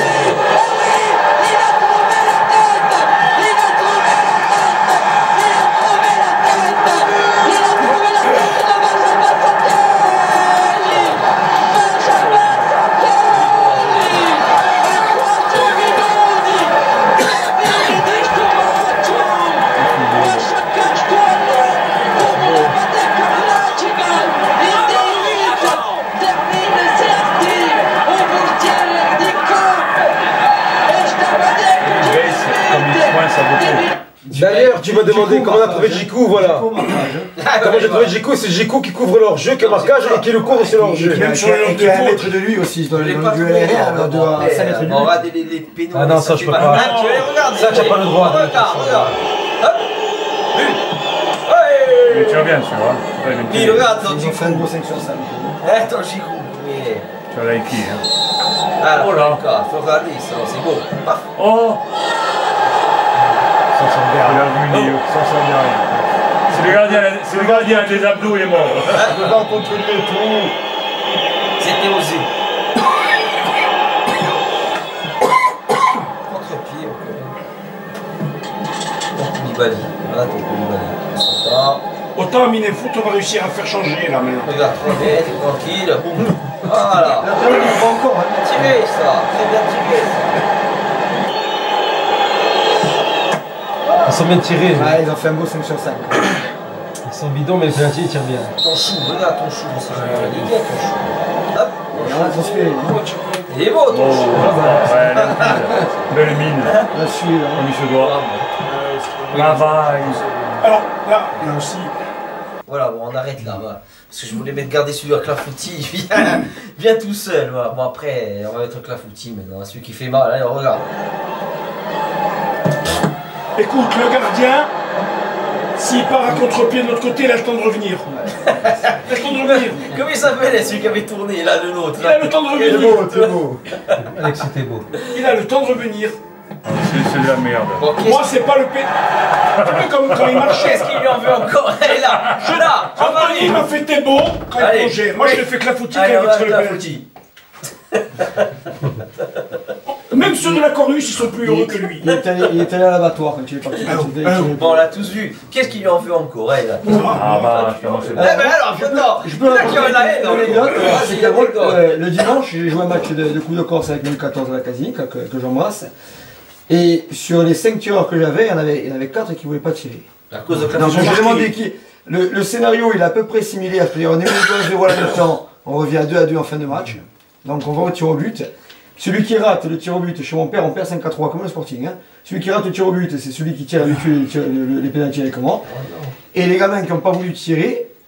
Comme il pointe, ça beaucoup. D'ailleurs, tu m'as demandé Jiku, comment on a trouvé marquage, Jiku, voilà. Jiku, marquage, hein. Ah, Comment ouais, j'ai trouvé ouais. Jiku, c'est Jiku qui couvre leur jeu, qui est marquage et qui le couvre sur leur Et jeu. qui a- Même qui sur le a- long qui a un de mètre de lui aussi, dans Je le l'ai dans pas le duel trouvé, aérien, non, on doit bon, à cinq mais, mètres de euh, lui. on regarde les, les pénaux. Ah non, ça ça, je fait peux mal. pas. Ah, tu les regardes. Ça, t'as pas le droit de le Regarde, faire. regarde. Hop. Mais Ouais. tu vas bien, tu vois. Ouais, mais Il tu- regarde ton Ils ont fait un Jiku. beau cinq sur cinq. Hein, ton Jiku. Mais- Tu as liké, hein. Alors, Oh là. d'accord, faut regarder ça, c'est beau. Paf. Oh, Ça sent il bien. a vu Nio. Ça sent bien. C'est le gardien, c'est le gardien des abdos, il est mort. Le ballon contre lui et tout. C'était osé. Contre-pied, ok. Ton Koulibaly. Voilà ton Koulibaly. Ça, Autant Minefut, on va réussir à faire changer là maintenant. regarde, trois mètres, tranquille. Boum. Voilà. Là, là, on va encore. hein. Bien tiré ça. Très bien tiré ça. Ils sont bien tirés. Ouais, ils ont fait un beau cinq sur cinq. Ils sont bidons, mais le penalty, il tire bien. Ton chou, regarde ton chou. C'est il est bien ton chou. Hop. Et on a transpiré. Il est beau ton Oh, chou. ouais, limpide. Belle mine, Là, celui-là. comme il se doit. La vaille. Alors là, là aussi, Voilà, bon, on arrête là, voilà. Parce que je voulais mettre garder celui à Clafouti, il vient, vient tout seul, voilà. Bon après, on va mettre Clafouti maintenant, celui qui fait mal, allez, on regarde. écoute, le gardien, s'il part à contre-pied de l'autre côté, il a le temps de revenir. Il a le temps de revenir. Comment il s'appelle celui qui avait tourné, là, le nôtre Il a le temps de C'est revenir. beau, c'est beau. Alex, c'était beau. Il a le temps de revenir. C'est c'est de la merde. Bon, qu'est-ce Moi, c'est pas le P. Tu vois comme quand il marchait. qu'est-ce qu'il lui en veut encore? Elle est là, je suis là, j'en Anthony il m'a fait tes beaux quand il Allez. plongeait. Moi, je l'ai fait clafoutis quand Allez, il on veut va tirer le à penalty. Clafouti. Même ceux de la Corus, ils sont plus heureux que lui. Il est allé, il est allé à l'abattoir quand il est parti. Ah, quand il est ah, tiré. Bon, on l'a tous vu. Qu'est-ce qu'il lui en veut encore, elle là? Ah bah, je pense que Eh ben alors, attends, Je peux là qui a la haine, encore. l'anecdote, Vas-y, c'est que moi, l'anecdote. euh, le dimanche, j'ai joué un match de, de Coupe de Corse avec le quatorze à la Casini, que, que j'embrasse. Et sur les cinq tireurs que j'avais, il y en avait, il y en avait quatre qui ne voulaient pas tirer. À cause de Donc Clafouti. j'ai demandé qui. Le, le scénario il est à peu près similaire, c'est-à-dire on est au deux à zéro à la mi-temps, on revient à deux à deux en fin de match. Donc on va au tir au but. Celui qui rate le tir au but, chez mon père on perd cinq à trois comme le Sporting. Hein. Celui qui rate le tir au but, c'est celui qui tire habitué les, tirs- le- les pénaltys avec moi. Et les gamins qui n'ont pas voulu tirer,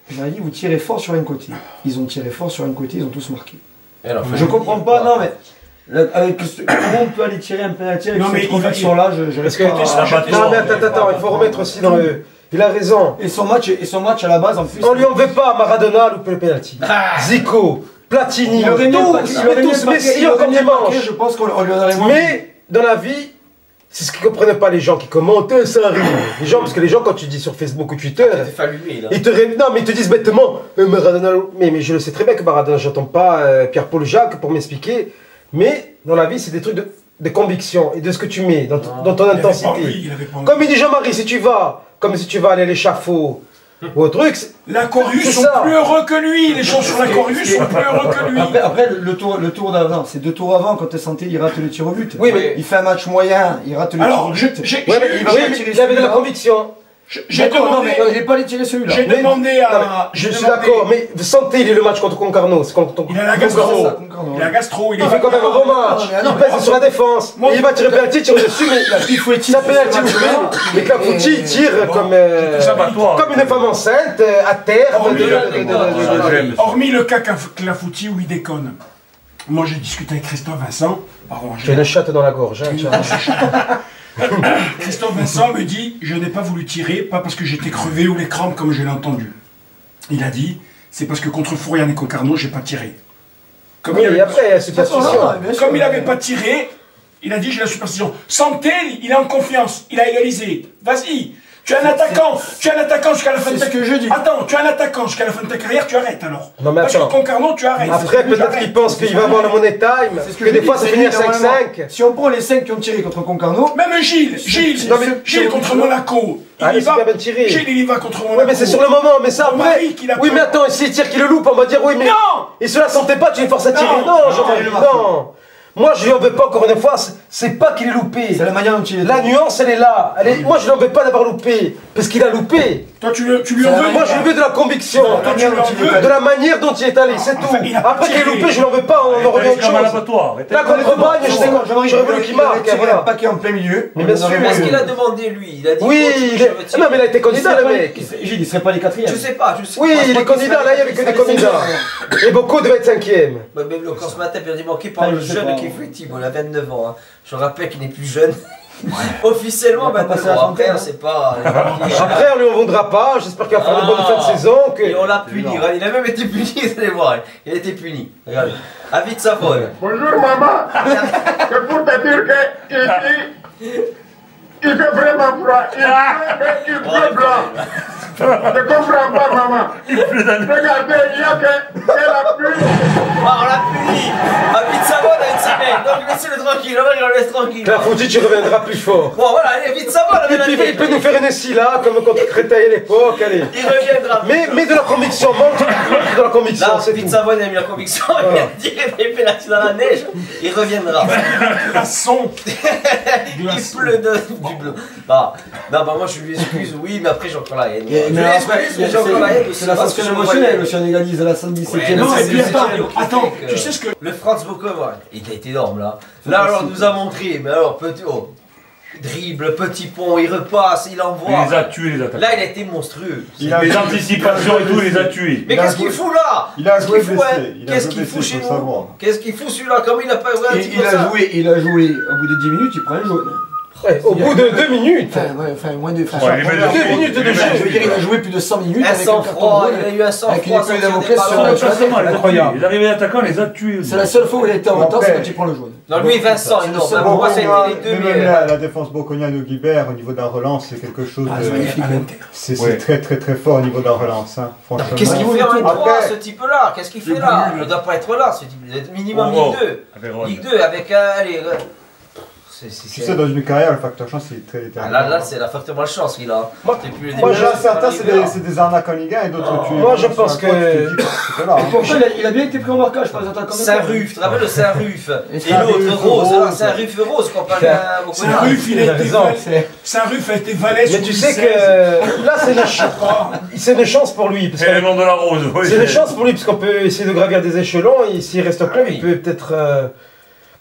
Je leur ai dit, vous tirez fort sur un côté. Ils ont tiré fort sur un côté, ils ont tous marqué. Alors, Je comprends pas, non mais. Là, avec ce- comment on peut aller tirer un penalty avec Non, mais cette il va- conviction-là, je, je Parce reste que- pas- Non, mais attends, attends, il faut remettre aussi dans le. Il a raison. Et son match, et son match à la base en plus. On lui en veut pas à Maradona louper le penalty. Zico, Platini, Il aurait mieux tous, pas- il aurait mieux tous, marqué- Messi il aurait encore mieux marqué, dimanche. Je pense qu'on on lui en aurait moins. Mais dans la vie, c'est ce qu'ils comprenaient pas les gens qui commentent, euh, ça arrive. Les gens, parce que les gens, quand tu dis sur Facebook ou Twitter, t'es fait allumer là. ils te ré- non, mais ils te disent bêtement, euh, Maradona, mais, mais je le sais très bien que Maradona, j'entends pas euh, Pierre-Paul Jacques pour m'expliquer, mais dans la vie, c'est des trucs de, de conviction et de ce que tu mets dans, t- dans ton Il avait pas intensité. envie, il avait pas envie. Comme il dit Jean-Marie, si tu vas, comme si tu vas aller à l'échafaud ou au truc, c'est- La Corue C'est sont ça. plus heureux que lui. Les gens sur la Corue sont plus heureux que lui. Après, après, le, le tour, le tour d'avant, c'est deux tours avant, quand t'es santé, il rate le tir au but. Oui, mais- Il fait un match moyen, il rate le tir au Alors, j'ai but. j'ai- ouais, mais, il va oui, pas mais tirer il avait de la celui-là. conviction. j'ai D'accord, non, demandé, mais il n'est pas allé tirer celui-là. j'ai Mais- demandé Non, mais à. je j'ai suis demandé- d'accord, mais santé, il est le match contre Concarneau. C'est contre, contre, Il a la contre gastro. Concarneau. Il a gastro. Il Il fait quand même un bon match. Non, mais non, Il mais pèse sur la défense. Moi- Et il va tirer penalty, il tire dessus, mais Il faut c'est un penalty loupé. Et Clafouti, il tire comme, euh, Ça va, toi. comme une femme enceinte, euh, à terre. Oh, de- de- mais- de- de- de- de- Ah, j'aime. Hormis le cas Clafouti où il déconne. Moi, j'ai discuté avec Christophe Vincent. Pardon, J'ai une chatte dans la gorge. hein, tiens. Christophe Vincent me dit, je n'ai pas voulu tirer, pas parce que j'étais crevé ou les crampes comme je l'ai entendu. Il a dit, c'est parce que contre Fourian et Concarneau, j'ai pas tiré. Comme Oui, il avait, et après, il y a superstition. comme il avait pas tiré, il a dit, j'ai la superstition. Santé, il est en confiance, il a égalisé. Vas-y, tu es un attaquant, tu es un attaquant jusqu'à la fin de c'est ta ce que je dis. Attends, tu es un attaquant jusqu'à la fin de ta carrière, tu arrêtes alors. Non, mais Parce attends. que Concarneau, tu arrêtes. Après, peut-être qu'il pense qu'il va avoir le money time, C'est ce que je des dis, fois, ça c'est finit à lui, cinq normalement. cinq. Si on prend les cinq qui ont tiré contre Concarneau, Même Gilles, Gilles, Non, mais- Gilles contre Monaco. Il Allez, y va. c'est bien tiré. Gilles, il y va contre Monaco. Ouais, mais c'est sur le moment, mais ça On après. m'a dit qu'il a Oui, pas- mais attends, s'il tire qu'il le loupe, on va dire oui, mais. Non. Et cela sentait pas, tu les forces à tirer. Non. Non, Non, Jean-Marie, il le marque. non. Moi, je lui en veux pas encore une fois, c'est- c'est pas qu'il est loupé. c'est la manière dont il est. La nuance, elle est là. Elle est- Moi, je lui en veux pas d'avoir loupé, parce qu'il a loupé. Toi, tu, le, tu lui C'est en la veux. Moi, je lui veux de la conviction. Non, toi, tu lui en veux. De la manière dont il est allé, c'est tout. Enfin, il a pas Après qu'il est tiré. loupé, je lui en veux pas, on en revient à autre comme à chose. l'abattoir. Là, contre Bagne, je sais pas, Jean-Marie, j'aurais voulu qu'il marque. tiré un Voilà. paquet en plein milieu. Mais bien On sûr, aurait Est-ce mieux. qu'il a demandé lui? Il a dit Oui, coach, il je est- veux Ah tirer. non, mais il a été Il candidat, serait le pas- mec. il serait- Gilles, il serait pas les quatrièmes. Je sais pas, je sais Oui, pas. il est candidat, là, il y avait que des candidats. Et beaucoup devaient être cinquième. Bah, même encore ce matin, il a manqué par Ah, le je sais jeune pas. qui est Thibault, il a vingt-neuf ans. hein. Je rappelle qu'il n'est plus jeune. Officiellement, Il a pas maintenant, passé la après, trentaine, on sait pas. Après, on lui en voudra pas. J'espère qu'il va faire une bonne fin de saison. Que... Et on l'a puni, regarde, il a même été puni, vous allez voir. Il a été puni. Regarde. Avis de Savoie. Bonjour maman, c'est pour te dire que ici, il fait vraiment froid, il pleut, il pleut blanc. Je comprends pas maman. Regardez, il n'y a que, que la pluie. Ah, on l'a puni. Avis de Savoie dans une semaine. Donc laissez-le tranquille, on le laisse tranquille. Clafouti, tu reviendras plus fort. Bon, voilà, allez, vite Savoie, Et puis, il peut nous faire une scie là, comme contre Créteil à l'époque. Allez. Il reviendra. Mais, mais de la conviction, montre montre de la conviction, Là, c'est vite tout. Savoie, il a mis la conviction. Il a tiré des pénaltys dans la neige. Il reviendra. Glaçon. Il pleut de, du bleu. Non, non, bah moi je lui excuse, oui, mais après j'ai encore la haine. Et- Je mais lui après, excuse, mais j'ai encore la haine aussi. c'est la parce que sanction je me émotionnelle, voyais- si on égalise à la soixante-dix-septième. non, et puis c'est attends, Mario qui attends, fait que- tu sais ce que- Le Franz Bockover, il a été énorme là. Là alors il nous a montré, mais alors petit. Oh, dribble, petit pont, il repasse, il envoie. Il les a tués, les attaquants. Là il a été monstrueux. Il a- Les anticipations et tout, il les a tués. Mais Il a qu'est-ce qu'il joué- fout là? il a Qu'est-ce joué qu'il fout, blessé, hein il a Qu'est-ce joué qu'il fout blessé, chez faut le nous savoir. Qu'est-ce qu'il fout celui-là? Comme il a pas joué un Et petit il peu a ça. joué, il a joué, au bout de dix minutes, il prend un jaune. Ouais, au bout de deux minutes. Enfin, ouais, enfin, moins de. Enfin, Ouais, il est genre, bien deux minutes de il est jeu. bien je veux dire, il a joué plus de cent minutes. Un avec carton sang-froid, jaune, il a eu un avec sang-froid. une épée sortir d'Amoclès des sur ballons. la Non, sincèrement, les a tués. Incroyable. Les arrivées d'attaquants, les a tués. C'est la seule fois où il a été en retard, c'est quand il prend le jaune. Non, lui, Vincent, il C'est est le non, seul pour moi, ça a Boconia, été les deux même meilleurs. la, la défense Boconia de Guibert au niveau de la relance, c'est quelque chose Ah, de. c'est magnifique. C'est Ouais. c'est très très très fort au niveau de la relance, hein, franchement. Qu'est-ce qu'il Ouais. fait en Ligue trois, Après- ce type-là? Qu'est-ce qu'il fait là? Il ne doit pas être là, ce type. Il doit être minimum Oh, oh. Ligue deux. Avec Ron. Ligue deux avec un. Allez. euh, c'est- c'est- Tu c'est- sais, dans une carrière, le facteur chance, c'est très Ah, déterminant. là, là, c'est la facteur malchance qu'il a. Moi- Depuis le moi, début, j'ai- Déjà, c'est pas certains, la c'est Ligue un. des, c'est des arnaques en Ligue un et d'autres, tu. Moi, je sur pense un coach, que- tu te dis, c'était là, hein. Pourtant, il a, il a bien été pris en marquage par les attaquants. Saint-Ruf, tu te rappelles de Saint-Ruf? Et Et Saint-Ruf l'autre Rose, là, Rose. Saint-Ruf Rose, comparé à Saint-Ruf, il Il a a été raison, Valais. c'est- Saint-Ruf a été Valais Mais sous tu Louis sais seize. que là, c'est une, ch- c'est une chance pour lui. Parce C'est que le nom de la rose. oui. c'est une chance pour lui, parce qu'on peut essayer de gravir des échelons. Et s'il reste au club, Ah oui. il peut peut-être. euh,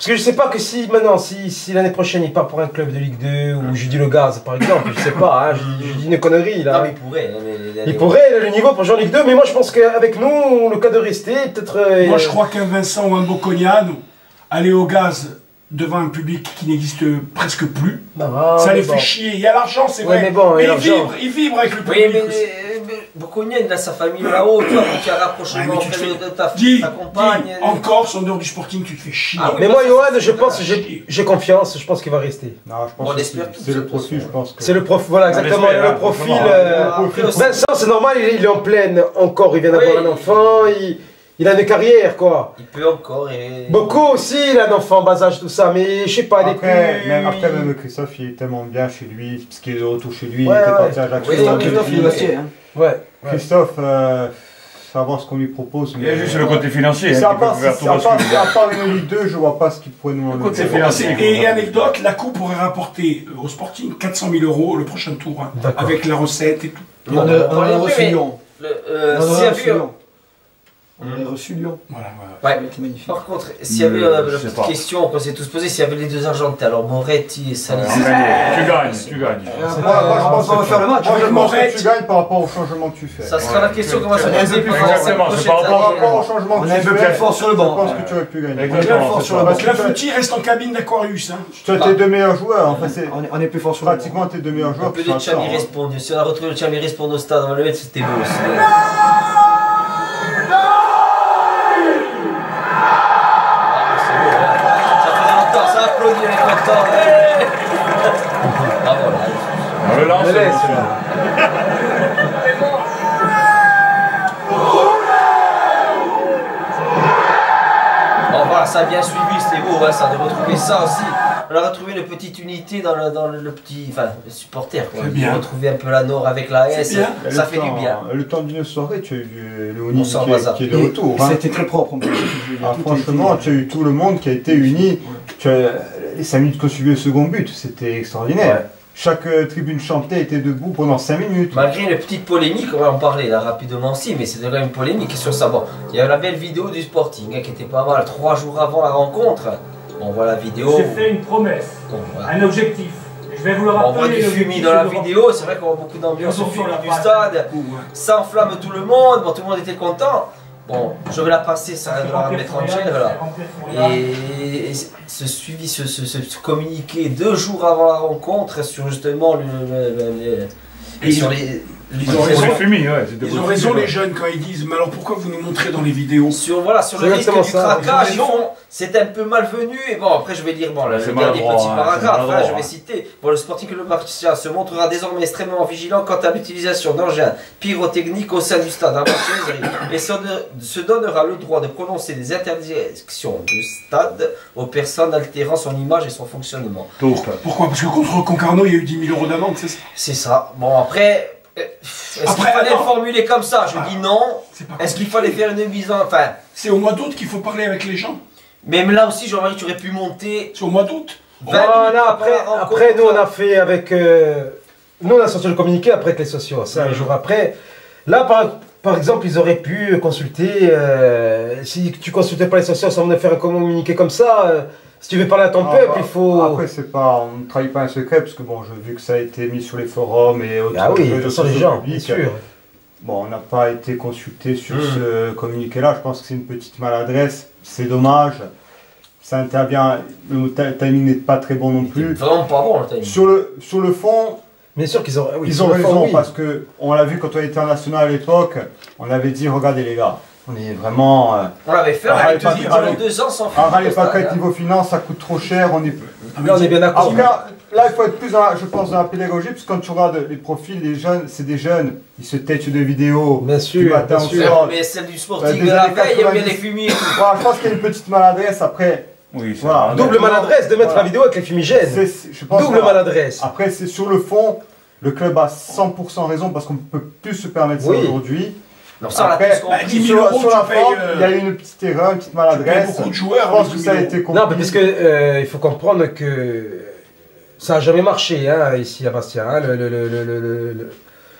Parce que je sais pas que si maintenant, si, si l'année prochaine il part pour un club de Ligue deux ou Judy Le Gaz par exemple, je sais pas, hein, je, je dis une connerie là. Non, mais il pourrait. hein, mais- Il pourrait, il a le niveau pour jouer en Ligue deux, mais moi je pense qu'avec nous, le cas de rester, peut-être. euh, Moi, je crois qu'un Vincent ou un Bocognan, aller au gaz devant un public qui n'existe presque plus, Ah, ça mais les bon. fait chier. Il y a l'argent, c'est Ouais, vrai. mais bon, il y a ils l'argent. vibrent, ils vibrent avec le Oui, public. mais, aussi. mais, mais Bocognan, il a sa famille là-haut, tu vois, donc il y a un rapprochement Ouais, mais tu te auprès fais- de ta, Dis, ta compagne. dis, en Corse, en dehors du sporting, tu te fais chier. Ah oui, Mais moi, ça, Johan, c'est- je pense, c'est- j'ai j'ai confiance, je pense qu'il va rester. Non, je pense On que l'espère c'est- tous, c'est le de toute profil, je façon. pense. que- C'est le prof, voilà, exactement, l'espère, le hein, profil. franchement, euh, après, profil. aussi- Vincent, c'est normal, il est, il est en pleine encore, il vient d'avoir Oui. un enfant, il, il a une carrière, quoi. Il peut encore. Et... Beaucoup aussi, il a un enfant, bas âge, tout ça, mais je sais pas, il est Après, plus. même, après, même Christophe, il est tellement bien chez lui, parce qu'il est de retour chez lui, Ouais, il était ouais. parti à Ajaccio. Oui, Christophe, oui, Christophe, oui, il est oui. Bastien, hein. Ouais. ouais. Christophe, euh, savoir ce qu'on lui propose. Il y a juste le côté financier. C'est hein, à qui peut part, faire c'est tout à part, basculer. à part une Ligue deux, je vois pas ce qu'il pourrait nous enlever. côté financier. Et anecdote, la coupe pourrait rapporter euh, au Sporting quatre cent mille euros le prochain tour, hein, D'accord. avec la recette et tout. On a- on a reçu mais Lyon. le- euh, On s'il y a reçu avait- Lyon. On a reçu Lyon. Voilà, voilà. Ça Ouais. va être magnifique. Par contre, s'il y avait Euh, euh, je la sais petite pas. question qu'on s'est tous posée, s'il y avait les deux Argentins, alors Moretti et Salis. Tu gagnes, tu gagnes. Euh, Moi, moi, je pense qu'on va faire le match. Moi, je Avec pense que Moretti. tu gagnes par rapport au changement que tu fais. Ça sera la question qu'on va se Ouais, poser pour la exactement, c'est par prochaine rapport Par année. rapport au changement On que a un tu peu plus fais, fort sur le je banc. pense que tu aurais pu gagner. Exactement, Parce c'est ça. Parce que la que Fouti reste en cabine d'Aquarius. Hein. tu as tes deux meilleurs joueurs, enfin c'est On est, on est plus fort sur le banc. pratiquement tes deux meilleurs Un joueurs. peu qui de sont absents, Chami hein. Responde. Si on a retrouvé le Chami Responde au stade, on va le mettre, c'était beau aussi. Ah, c'est beau, hein. Ça faisait longtemps, ça applaudit, on est content. Ah voilà. On le lance. Le laisse, c'est bon. là. Bon voilà, ça a bien suivi, c'était beau, hein, ça de retrouver ça aussi. On a retrouvé une petite unité dans le, dans le, le petit, enfin, le supporter. Quoi. C'est bien. Retrouver un peu la Nord avec la S, C'est bien. Et ça le fait temps- du bien. Le temps d'une soirée, tu as eu du- le On Oni s'en qui, va, est- ça. qui est de Et- retour. et hein. C'était très propre en plus. Ah, Tout a été- franchement, tu as eu tout le monde qui a été uni. Tu as- les cinq minutes qu'on suivi le second but, c'était extraordinaire. Ouais. Chaque euh, tribune chantée était debout pendant cinq minutes. Malgré une petite polémique, on va en parler là rapidement aussi, mais c'était quand même une polémique sur ça. Bon, il y a la belle vidéo du Sporting hein, qui était pas mal trois jours avant la rencontre. On voit la vidéo. J'ai fait une promesse, Bon, voilà. un objectif. Et je vais vous le On rappeler. voit du l'objectif, fumier dans la c'est de- vidéo, c'est vrai qu'on voit beaucoup d'ambiance au Ils sont sur fumier la du page. stade. Ça enflamme tout le monde, bon, tout le monde était content. Bon, je vais la passer, ça C'est va la remplir mettre son en yard, chaîne, voilà. c'est remplir son yard. Et ce suivi, ce, ce, ce communiqué deux jours avant la rencontre sur justement le. le- le- le- Et et sur ils- les. Ils les- ont raison. C'est fumier, ouais. c'était Ils ont beau. raison les jeunes quand ils disent mais alors pourquoi vous nous montrez dans les vidéos? Sur, voilà, sur C'est le risque exactement du ça. craquage, Ils ils ont font- c'est un peu malvenu. Et bon, après, je vais dire, bon, le, C'est le dernier maladroit, petit hein, paragraphe, c'est maladroit, hein, je vais hein. citer. Bon, le Sporting Club Marseille se montrera désormais extrêmement vigilant quant à l'utilisation d'engins pyrotechniques au sein du stade à Marseille et se se donnera le droit de prononcer des interdictions de stade aux personnes altérant son image et son fonctionnement. Tour. Pourquoi? Parce que contre Concarneau, il y a eu dix mille euros d'amende, c'est ça? C'est ça. Bon, après, euh, est-ce qu'il Après, fallait attends. le formuler comme ça? Je Ah. dis non. C'est pas Est-ce qu'il compliqué. fallait faire une mise en. Enfin, C'est au mois d'août qu'il faut parler avec les gens. même là aussi, Jean-Marie, tu aurais pu monter. C'est au mois d'août. vingt minutes Voilà, avant après, la rencontre. après, nous on a fait avec. euh, nous on a sorti le communiqué après avec les sociaux, ça un jour après. Là, par, par exemple, ils auraient pu consulter. euh, si tu consultais pas les sociaux sans de faire un communiqué comme ça, euh, si tu veux parler à ton Ah, peuple, bah, il faut. Après, c'est pas, on ne trahit pas un secret, parce que bon, j'ai vu que ça a été mis sur les forums et autres Ah oui, de réseaux toute façon, les sociaux gens, bien publics. sûr. Bon, on n'a pas été consulté sur Mm. ce communiqué-là. Je pense que c'est une petite maladresse. C'est dommage. Ça intervient. Le ti- timing n'est pas très bon non plus. Vraiment pas bon le timing. Sur le, sur le fond, Bien sûr qu'ils ont. oui, ils sur ont le fond, raison oui. parce que on l'a vu quand on était international à l'époque. On avait dit regardez les gars, on est vraiment. Euh, On l'avait fait, on Ah, avait pas- dit ah, pendant oui. deux ans sans ah, les au stade, paquets hein. niveau finance, ça coûte trop cher. On est. Là, on est bien d'accord. Après, là, il faut être plus, dans la- je pense, dans la pédagogie, parce que quand tu regardes les profils des jeunes, c'est des jeunes, ils se têtent de vidéos. Bien du sûr, matin bien au sûr. soir. Mais celle du Euh, Sporting des de la années veille, il y avait quatre-vingt-dix. les fumiers et tout. Voilà, je pense qu'il y a une petite maladresse après. Oui, c'est Voilà. vrai. Double maladresse de mettre Voilà. la vidéo avec les fumigènes. C'est- c'est- je pense Double que- maladresse. Après, c'est sur le fond, le club a cent pour cent raison parce qu'on ne peut plus se permettre ça Oui. aujourd'hui. Non, ça, on l'a Après, tous compris. bah, dix mille sur, euros, sur tu la payes, forme, euh, il y a eu une petite erreur, une petite Il y a maladresse. beaucoup de joueurs. Je pense avec que dix ça a mille été euros. compris. Non, mais parce que euh, il faut comprendre que ça a jamais marché hein, ici à Bastia. hein, le, le, le, le, le, le-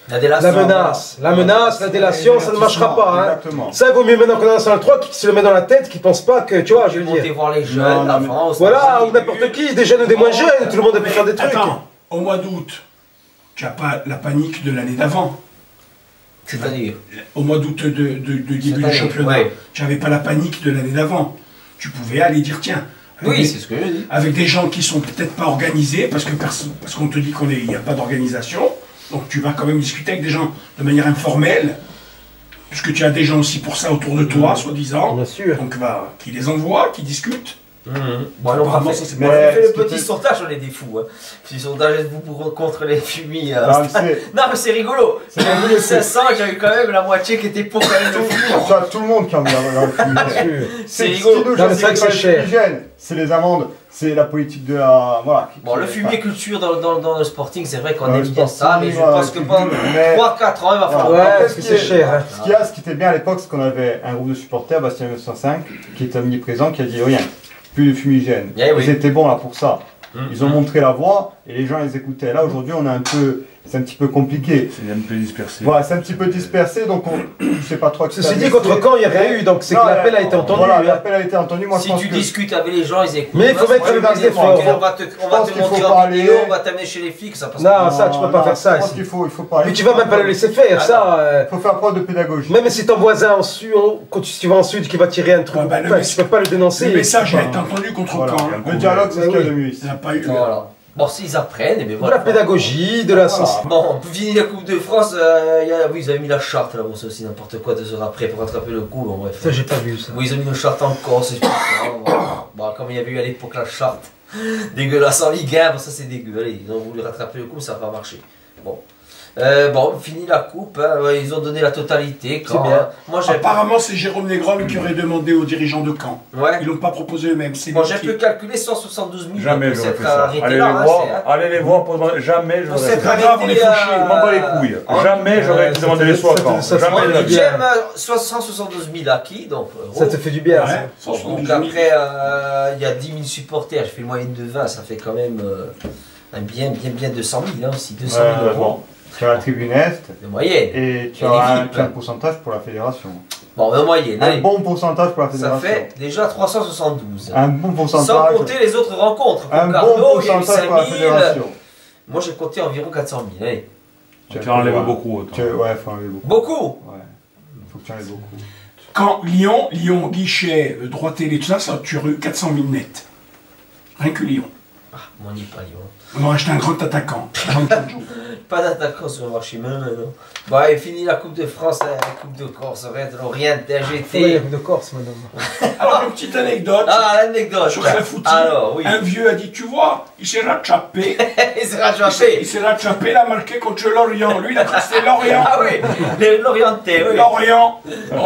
La délation. La menace, la menace, la délation, ça ne marchera pas. Hein. Exactement. Ça, il vaut mieux maintenant qu'on est en National trois qui se le met dans la tête, qui pense pas que, tu vois, je veux Montez dire. voir les jeunes, Non, la non, mais- France. Voilà, ou n'importe qui, des jeunes ou des moins jeunes, tout le monde a pu faire des trucs. Attends, au mois d'août, tu n'as pas la panique de l'année d'avant. C'est-à-dire. Au mois d'août de, de, de début Cette du année, championnat, ouais. tu n'avais pas la panique de l'année d'avant. Tu pouvais aller dire tiens. avec Oui, des- c'est ce que je dis. Avec des gens qui sont peut-être pas organisés, parce que perso- parce qu'on te dit qu'on est, il n'y a pas d'organisation. Donc tu vas quand même discuter avec des gens de manière informelle, puisque tu as des gens aussi pour ça autour de toi, soi-disant. Bien sûr. Donc va, qui les envoient, qui discutent. Mmh. Bon, alors, on Apparemment, a ça, fait, c'est on a pas- fait ce le qui petit peut- sondage, on est des fous. Hein. Petit sondage, êtes-vous pour, contre les fumis euh, Non, mais c'est- Non, mais c'est rigolo. C'est Sur rigolo, mille cinq cents, j'avais quand même la moitié qui était pour quand même le fumier. Tu as tout le monde qui a envie d'avoir le fumigène. C'est Ce rigolo. qui nous Non, gêne, mais c'est vrai que pas c'est le cher. fumigène, c'est les amendes, c'est la politique de la. Voilà. qui- Bon, qui- le fumier culture dans, dans, dans le sporting, c'est vrai qu'on Dans aime le bien ça, mais je sporting, pense ouais, que pendant mais- trois quatre ans, il va falloir. Ouais, Après, parce ce que qui c'est est- cher. Hein. Ce qu'il y a, ce qui était bien à l'époque, c'est qu'on avait un groupe de supporters, Bastien mille neuf cent cinq, qui était omniprésent, qui a dit rien, plus de fumigène. Eh oui. Ils étaient bons là pour ça. Mmh. Ils ont montré la voie et les gens les écoutaient. Là aujourd'hui, on a un peu, c'est un petit peu compliqué. C'est un peu dispersé. Voilà, c'est un petit peu dispersé, donc on, je sais pas trop. qui Ceci ça dit, blessé. contre Caen, il n'y a rien eu, donc c'est que Non, l'appel a été entendu. Voilà, hein. l'appel a été entendu. Moi, je Si pense tu que discutes avec les gens, ils écoutent. Mais il faut Moi, mettre je le pense max que d'efforts. On va te, on va pense te qu'il faut mentir en parler. vidéo, on va t'amener chez les flics, ça passe Non, pas. ça, tu peux pas faire ça Je pense ici. qu'il faut, il faut parler. Mais tu vas même pas le laisser faire, Ah, ça. euh, Il faut faire preuve de pédagogie. Même si ton voisin en sud, quand tu tu vas en sud, qui va tirer un truc, Ouais, bah, le enfin, mess- tu peux pas le dénoncer. Le message a Voilà. été entendu contre Voilà. Caen. hein. Le dialogue, c'est ce qu'il y a de Oui. mieux Il ici. n'y en a pas eu. Voilà. Bon, s'ils apprennent, et bien De voilà. la pédagogie, de la Voilà. sens. Bon, pour finir la Coupe de France, euh, il y a- oui, ils avaient mis la charte là, bon, c'est aussi n'importe quoi deux heures après pour rattraper le coup, bon, bref. Ça, j'ai pas vu ça. Oui, ils ont mis une charte en Corse, c'est pas grave, bon. Bon, comme il y avait eu à l'époque la charte dégueulasse en Ligue un, bon, ça c'est dégueu, allez, ils ont voulu rattraper le coup, mais ça n'a pas marché. Bon. Euh, bon, fini la coupe, hein, ouais, ils ont donné la totalité. Quand, C'est bien. hein. Moi, j'ai Apparemment, c'est Jérôme Négron qui aurait demandé aux dirigeants de Caen. ouais. Ils l'ont pas proposé eux-mêmes. C'est Bon, lui j'ai qui- pu calculer cent soixante-douze mille Jamais pour j'aurais s'être fait ça. arrêté Allez là, les hein, voir, c'est, hein. allez les voir pour demander. Jamais Pour j'aurais s'être fait ça. grave, on est arrêté, fauchés, euh, Je m'en bats les couilles. en- Jamais j'aurais Ouais, demandé ça les te- soins ça te- quand. ça te- Jamais Moi, de le la vie. huitième, cent soixante-douze mille acquis, donc euros. Ça te fait du bien, Ouais, ça. cent Donc soixante-douze mille. après, euh, il y a dix mille supporters, je fais une moyenne de vingt, ça fait quand même euh, un bien, bien, bien deux cent mille, hein, aussi, deux cent mille Ouais, euros bon. Tu as la tribune Est de moyenne. et tu Et as les un, V I P. tu as un pourcentage pour la fédération. Bon, de moyenne, Un allez, bon pourcentage pour la ça fédération. fait déjà trois cent soixante-douze. Un bon pourcentage. Sans compter les autres rencontres. Un Concarneau, bon il y a eu pourcentage pour la cinq mille. fédération. Moi, j'ai compté environ quatre cent mille. Allez. Tu enlèves beaucoup. toi. Tu, ouais, faut enlever beaucoup. Beaucoup. Ouais. Faut que tu enlèves beaucoup. Quand Lyon, Lyon, guichet, euh, droit télé, tout ça, ça tu aurais eu quatre cent mille net. Rien que Lyon. Ah, on n'y est pas, Lyon. On aurait acheté un grand attaquant. trente-quatre jours. Pas d'attaquant sur le marché, mais non, non. Bon, allez, fini la Coupe de France, hein, la Coupe de Corse, arrête, Lorient, Faut la G T. Coupe de Corse, madame. Alors, une petite anecdote. Ah, l'anecdote. Sur le footing, Alors, oui. un vieux a dit, tu vois, il s'est rattrapé. Il s'est Il s'est- rattrapé. il s'est rattrapé, il a marqué contre Lorient. Lui, il a cru que c'était Lorient. Ah oui, les Lorientais, oui. Lorient.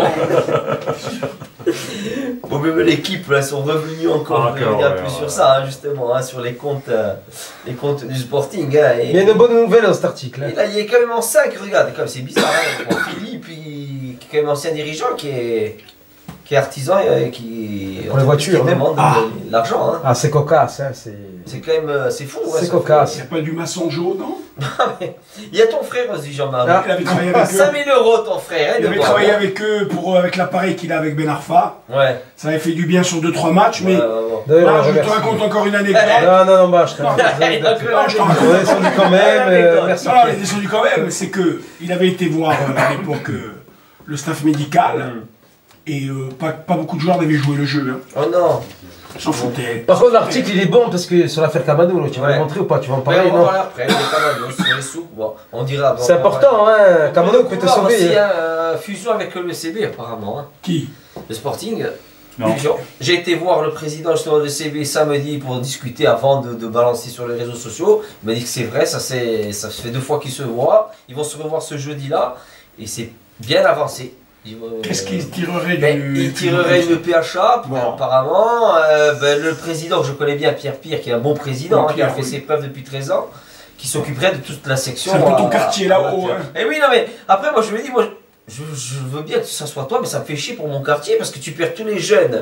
Bon, même l'équipe, là, sont revenus encore. Ah, On va revenir ouais, plus ouais. sur ça, hein, justement, hein, sur les comptes, euh, les comptes du Sporting. Hein, et- Il y a une bonne nouvelle dans cet article. hein. Et là, il est quand même en cinq, regarde, comme c'est bizarre, hein, pour Philippe, puis, qui est quand même ancien dirigeant, qui est, qui est artisan et qui, Pour les voitures, qui hein. demande Ah. de l'argent. Hein. Ah, c'est cocasse, hein, c'est. C'est quand même, euh, c'est fou. hein, C'est ça cocasse. Il n'y a pas du maçon jaune, non? fait- Il y a ton frère aussi, Jean-Marie. Ah. Il avait travaillé avec eux. cinq mille euros, ton frère. hein, Il de avait voir, travaillé hein. avec eux pour, euh, avec l'appareil qu'il a avec Ben Arfa. Ouais. Ça avait fait du bien sur deux trois matchs, mais Ouais, ouais, ouais. D'ailleurs, là, on je te remercie. raconte encore une anecdote. Non, non, non, bah, je te Non, raconte. Non, je te raconte. On est descendu quand même, euh, merci. Non, non, il est descendu quand même. C'est que il avait été voir euh, à l'époque euh, le staff médical et euh, pas, pas beaucoup de joueurs n'avaient joué le jeu. Hein. Oh non. Ils s'en foutaient. Par contre, l'article il est bon parce que sur l'affaire Camano, là, tu vas Ouais. le montrer ou pas? Tu vas en Ouais, parler, on va non? parler après, il est pas mal, hein, sur les sous. Bon, on dira. bon, C'est on va important, parler. hein. Camano peut te Couloir sauver. aussi, hein. hein, euh, fusion avec le C B apparemment. Hein. Qui? Le Sporting. Non. Fusion. J'ai été voir le président justement de C B samedi pour discuter avant de, de balancer sur les réseaux sociaux. Il m'a dit que c'est vrai, ça, c'est- ça fait deux fois qu'ils se voient. Ils vont se revoir ce jeudi-là et c'est bien avancé. Ils vont- Qu'est-ce qu'ils tireraient Ben, du. il tirerait une P H A, Bon. apparemment. Euh, ben, le président, que je connais bien, Pierre Pire, qui est un bon président, Oui, hein, qui a Pierre, fait oui. ses preuves depuis treize ans, qui s'occuperait de toute la section. C'est un peu ton à- quartier à- là-haut, à- hein. Et oui, non, mais après, moi, je me dis, moi, je, je veux bien que ça soit toi, mais ça me fait chier pour mon quartier, parce que tu perds tous les jeunes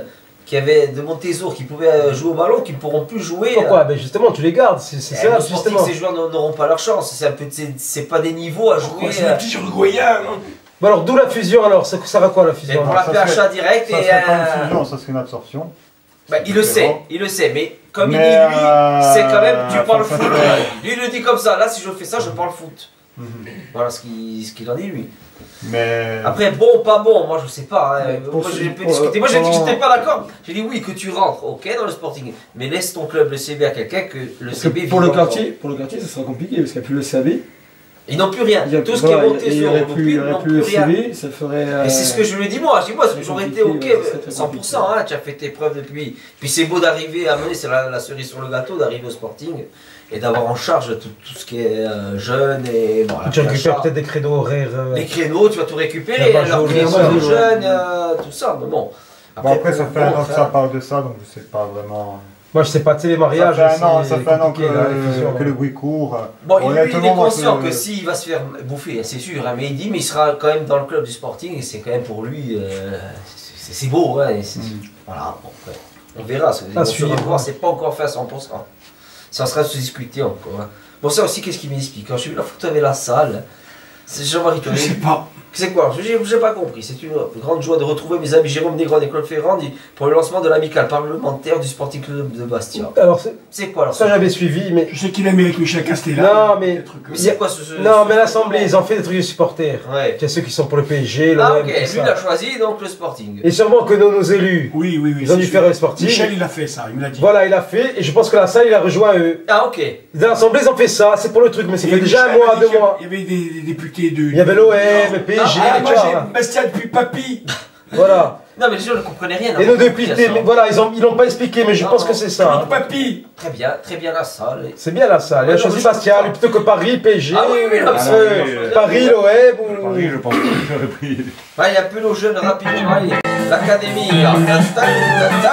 qui avaient de Montésor qui pouvaient euh, jouer au ballon, qui ne pourront plus jouer. Pourquoi euh, ben justement, tu les gardes, c'est c'est eh, ça, le Sporting, justement. ces joueurs n'auront pas leur chance. C'est un peu, c'est- c'est pas des niveaux à jouer. C'est euh, des petits Uruguayens, non? Bon alors, d'où la fusion alors Ça sert à quoi la mais fusion pour alors la ça P H A serait- direct Ça et. serait pas euh, une fusion, ça serait une absorption. bah, il le sait, Différent. il le sait, mais comme Mais, il dit lui, euh, c'est quand même tu parles ça foot. serait- Lui il le dit comme ça, là si je fais ça, je parle foot. Mhm. Voilà ce qu'il ce qu'il en dit lui. Mais Après, bon, pas bon, moi je sais pas. hein. Mais pour Moi ce- j'ai pu pour- discuter. Moi j'ai dit que pour- j'étais pas d'accord. J'ai dit oui, que tu rentres, ok, dans le Sporting. Mais laisse ton club, le C B, à quelqu'un que le Parce C que B pour vit le encore. quartier, pour le quartier, ça sera compliqué parce qu'il n'y a plus le C B. Ils n'ont plus rien. Il y a- Tout ce voilà, qui est monté il y sur aurait le plus, il y ils aurait n'ont plus plus le C rien. B, ça ferait. Et c'est ce que je lui ai dit moi. Je dis moi, c'est j'aurais été compliqué, ok, ouais, c'est très cent pour cent. compliqué. Hein, tu as fait tes preuves depuis. Puis c'est beau d'arriver à mener, c'est la, la cerise sur le gâteau, d'arriver au Sporting et d'avoir en charge tout, tout ce qui est euh, jeune et bon, la Tu P H A. récupères peut-être des créneaux horaires. euh, Les créneaux, tu vas tout récupérer, La leurs Bajo, créneaux bien sûr, de ouais. jeunes, euh, tout ça. Mais bon. bon, après, ça pour- fait un bon, an que ça parle de ça, donc je sais pas vraiment. Moi je sais pas, tu sais, les Ça mariages. fait un an, c'est ça fait un an que, compliqué, là, les fusions, que là. le bruit court. Bon, lui, il est Honnêtement, moi, conscient je- que s'il va se faire bouffer, c'est sûr, hein, mais il dit, mais il sera quand même dans le club du Sporting et c'est quand même pour lui, euh, c'est c'est beau, hein, et c'est- Mm. voilà, bon, ouais. On verra, c'est- À on se suivre. revoit, c'est pas encore fait à cent pour cent. Ça sera se discuter encore. Hein. Bon, ça aussi, qu'est-ce qu'il m'explique? Quand j'ai vu la photo avec la salle, c'est Jean-Marie Je Tollet. sais pas. C'est quoi? J'ai j'ai pas compris. C'est une grande joie de retrouver mes amis Jérôme Négron et Claude Ferrand pour le lancement de l'amicale parlementaire du Sporting Club de Bastia. Alors c'est- C'est quoi alors ça j'avais suivi, mais. Je sais qu'il aime avec Michel Castella. Non, mais- des trucs, euh, Mais c'est quoi ce, ce- Non, ce- mais l'Assemblée, ils ont fait des trucs de supporters. Ouais. Il y a ceux qui sont pour le P S G, le Ah O M, ok, tout lui ça. il a choisi donc le Sporting. Et sûrement que nos, nos élus, Oui, oui, oui. ils ont c'est dû sûr. faire le Sporting. Michel, il a fait ça, il me l'a dit. Voilà, il a fait, et je pense que la salle, il a rejoint eux. Ah ok. Dans l'Assemblée, ils ont fait ça, c'est pour le truc, mais ça Et fait déjà un Michel mois, a dit deux qu'il y mois. avait- Il y avait des, des députés de. Il y avait l'O M, le P S G, Ah, tu moi vois, j'ai hein. Bastia depuis papy. Voilà. Non mais les gens ne comprenaient rien. Et hein, nos députés, mais voilà, ils ont, ils l'ont pas expliqué, mais je Non, pense non. que c'est ça. hein. Depuis papy. Très bien, très bien la salle. C'est bien la salle. Il a Ouais, choisi non, mais je Bastia, comprends. plutôt que Paris, P S G, Ah oui, oui, non, euh, mais euh, c'est- Paris, l'O M ou. Paris, je pense que j'aurais pris. Ouais, il y a un peu nos jeunes rapidement. Allez, l'académie. là. Ta- ta-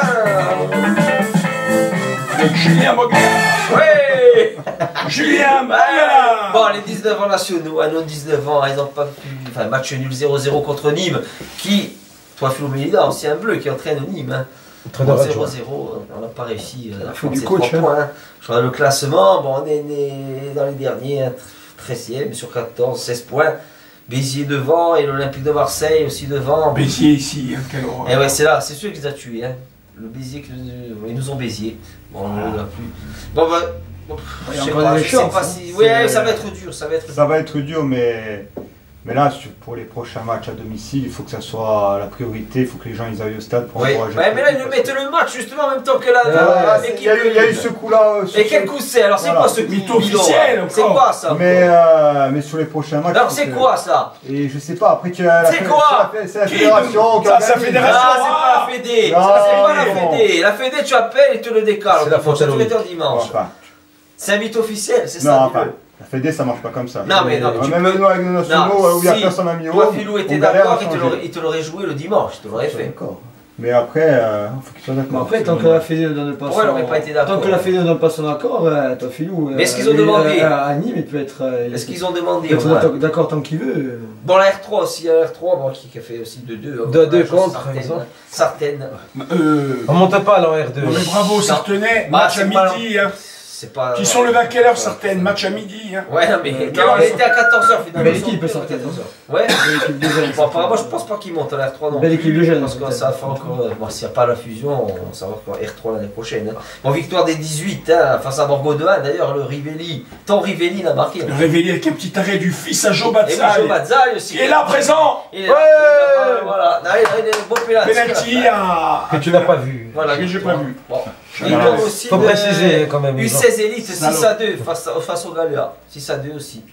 ta- Avec Julien Mogla. Ouais. Julien Ouais. Mogla. Bon, les dix-neuf ans nationaux, à nos dix-neuf ans, ils n'ont pas pu. Enfin, match nul zéro zéro contre Nîmes, qui, toi Philo Mélida, aussi un bleu qui entraîne Nîmes. Hein. Entraîneur Bon, adjoint. zéro zéro, on n'a pas réussi euh, à faut prendre du ces coach, trois hein. points. Hein. Je regarde le classement, bon, on est, né dans les derniers, hein, treizième sur quatorze, seize points. Béziers devant et l'Olympique de Marseille aussi devant. Béziers ici, hein, quelle horreur. Et ouais, c'est là, c'est sûr qu'ils les a tués. Hein. Le Béziers, que- ils nous ont Béziers. Bon, on ne l'a plus. Bon, bah, bon, Il y je a sais encore pas, des je sais chances, pas hein. si. Ouais, C'est- ça va être dur, ça va être dur. Ça va être dur, mais, mais là, sur- pour les prochains matchs à domicile, il faut que ça soit la priorité, il faut que les gens ils aillent au stade pour Ouais, encourager. ouais, mais là, ils nous mettent le match justement en même temps que la. Ouais, la- Ah, l'équipe il y, a eu- il y a eu de- ce coup-là. euh, sur Et ce- quel coup c'est? Alors, c'est Voilà. quoi ce coup Mytho bidon, officiel, là C'est encore. quoi ça? mais, euh, mais sur les prochains matchs. Alors, faut c'est que- quoi ça? Et je sais pas, après tu as la C'est fé- quoi c'est la fé- C'est la Qui fédération qui Ça, c'est la organise. fédération. Ah, c'est pas la Fédé! Non, Ça, c'est pas la non. Fédé! La Fédé, tu appelles et te le décale. C'est la Enfin, faute à tous les Loïc. temps dimanche. Enfin, C'est un mythe officiel, c'est non, ça? enfin, dis-le. la Fédé ça marche pas comme ça. Non, mais non, mais tu Même peux- nous avec nos nationaux Non, où il y a si personne à mi-haut. Toi, Philou était on galère d'accord, à il te changer. l'aurait- il te l'aurait joué le dimanche, il te l'aurait fait. D'accord. Mais après, euh, faut qu'ils soient Mais d'accord. après, tant que la Fédé ne donne pas Pourquoi son elle aurait pas été d'accord Tant que la Fédé ne donne pas son accord, euh, toi Philou. Mais est-ce qu'ils ont lui, demandé euh, À Nîmes, il peut être. euh, il Est-ce peut- qu'ils ont il demandé peut au être moins? d'accord- d'accord tant qu'il veut. Bon, la R trois aussi, la R trois, bon, qui qui a fait aussi deux deux. deux à deux contre, ils ont. Sartène. Euh, On monte pas là en R deux. non, mais bravo, Sartenay, Bah, match c'est à pas midi. Hein. C'est pas. Qui sont levés à quelle heure, Sartène? Match à midi. Hein. Ouais, non, mais. Euh, Quelle non, heure ils il était à quatorze heures finalement. Belle Ils sont équipe, pris à Sartène. quatorze heures. Ouais. Belle équipe de jeunes. Bon, apparemment, je pense pas qu'ils montent à la R trois non Belle plus, équipe de jeunes, parce que Sartène. ça fait encore. euh, Bon, s'il n'y a pas la fusion, on va savoir qu'en R trois l'année prochaine. Hein. Bon, victoire des dix-huit hein, face à Borgo de un. D'ailleurs, le Rivelli, ton Rivelli l'a marqué. Le révélé avec un petit arrêt du fils à Joe Et oui, Batzai. Joe Bazzai aussi. Il est là présent. Il est là. Ouais Voilà. Non, il a un beau pénalty. Penalty à. Que tu n'as pas vu. Voilà. Que j'ai pas vu. Bon. Je Et l'ai il pas donne vu. aussi Faut le préciser quand même. U ils ont- seize Elite six Salaud. à deux face, à- face au Galéa. six à deux aussi.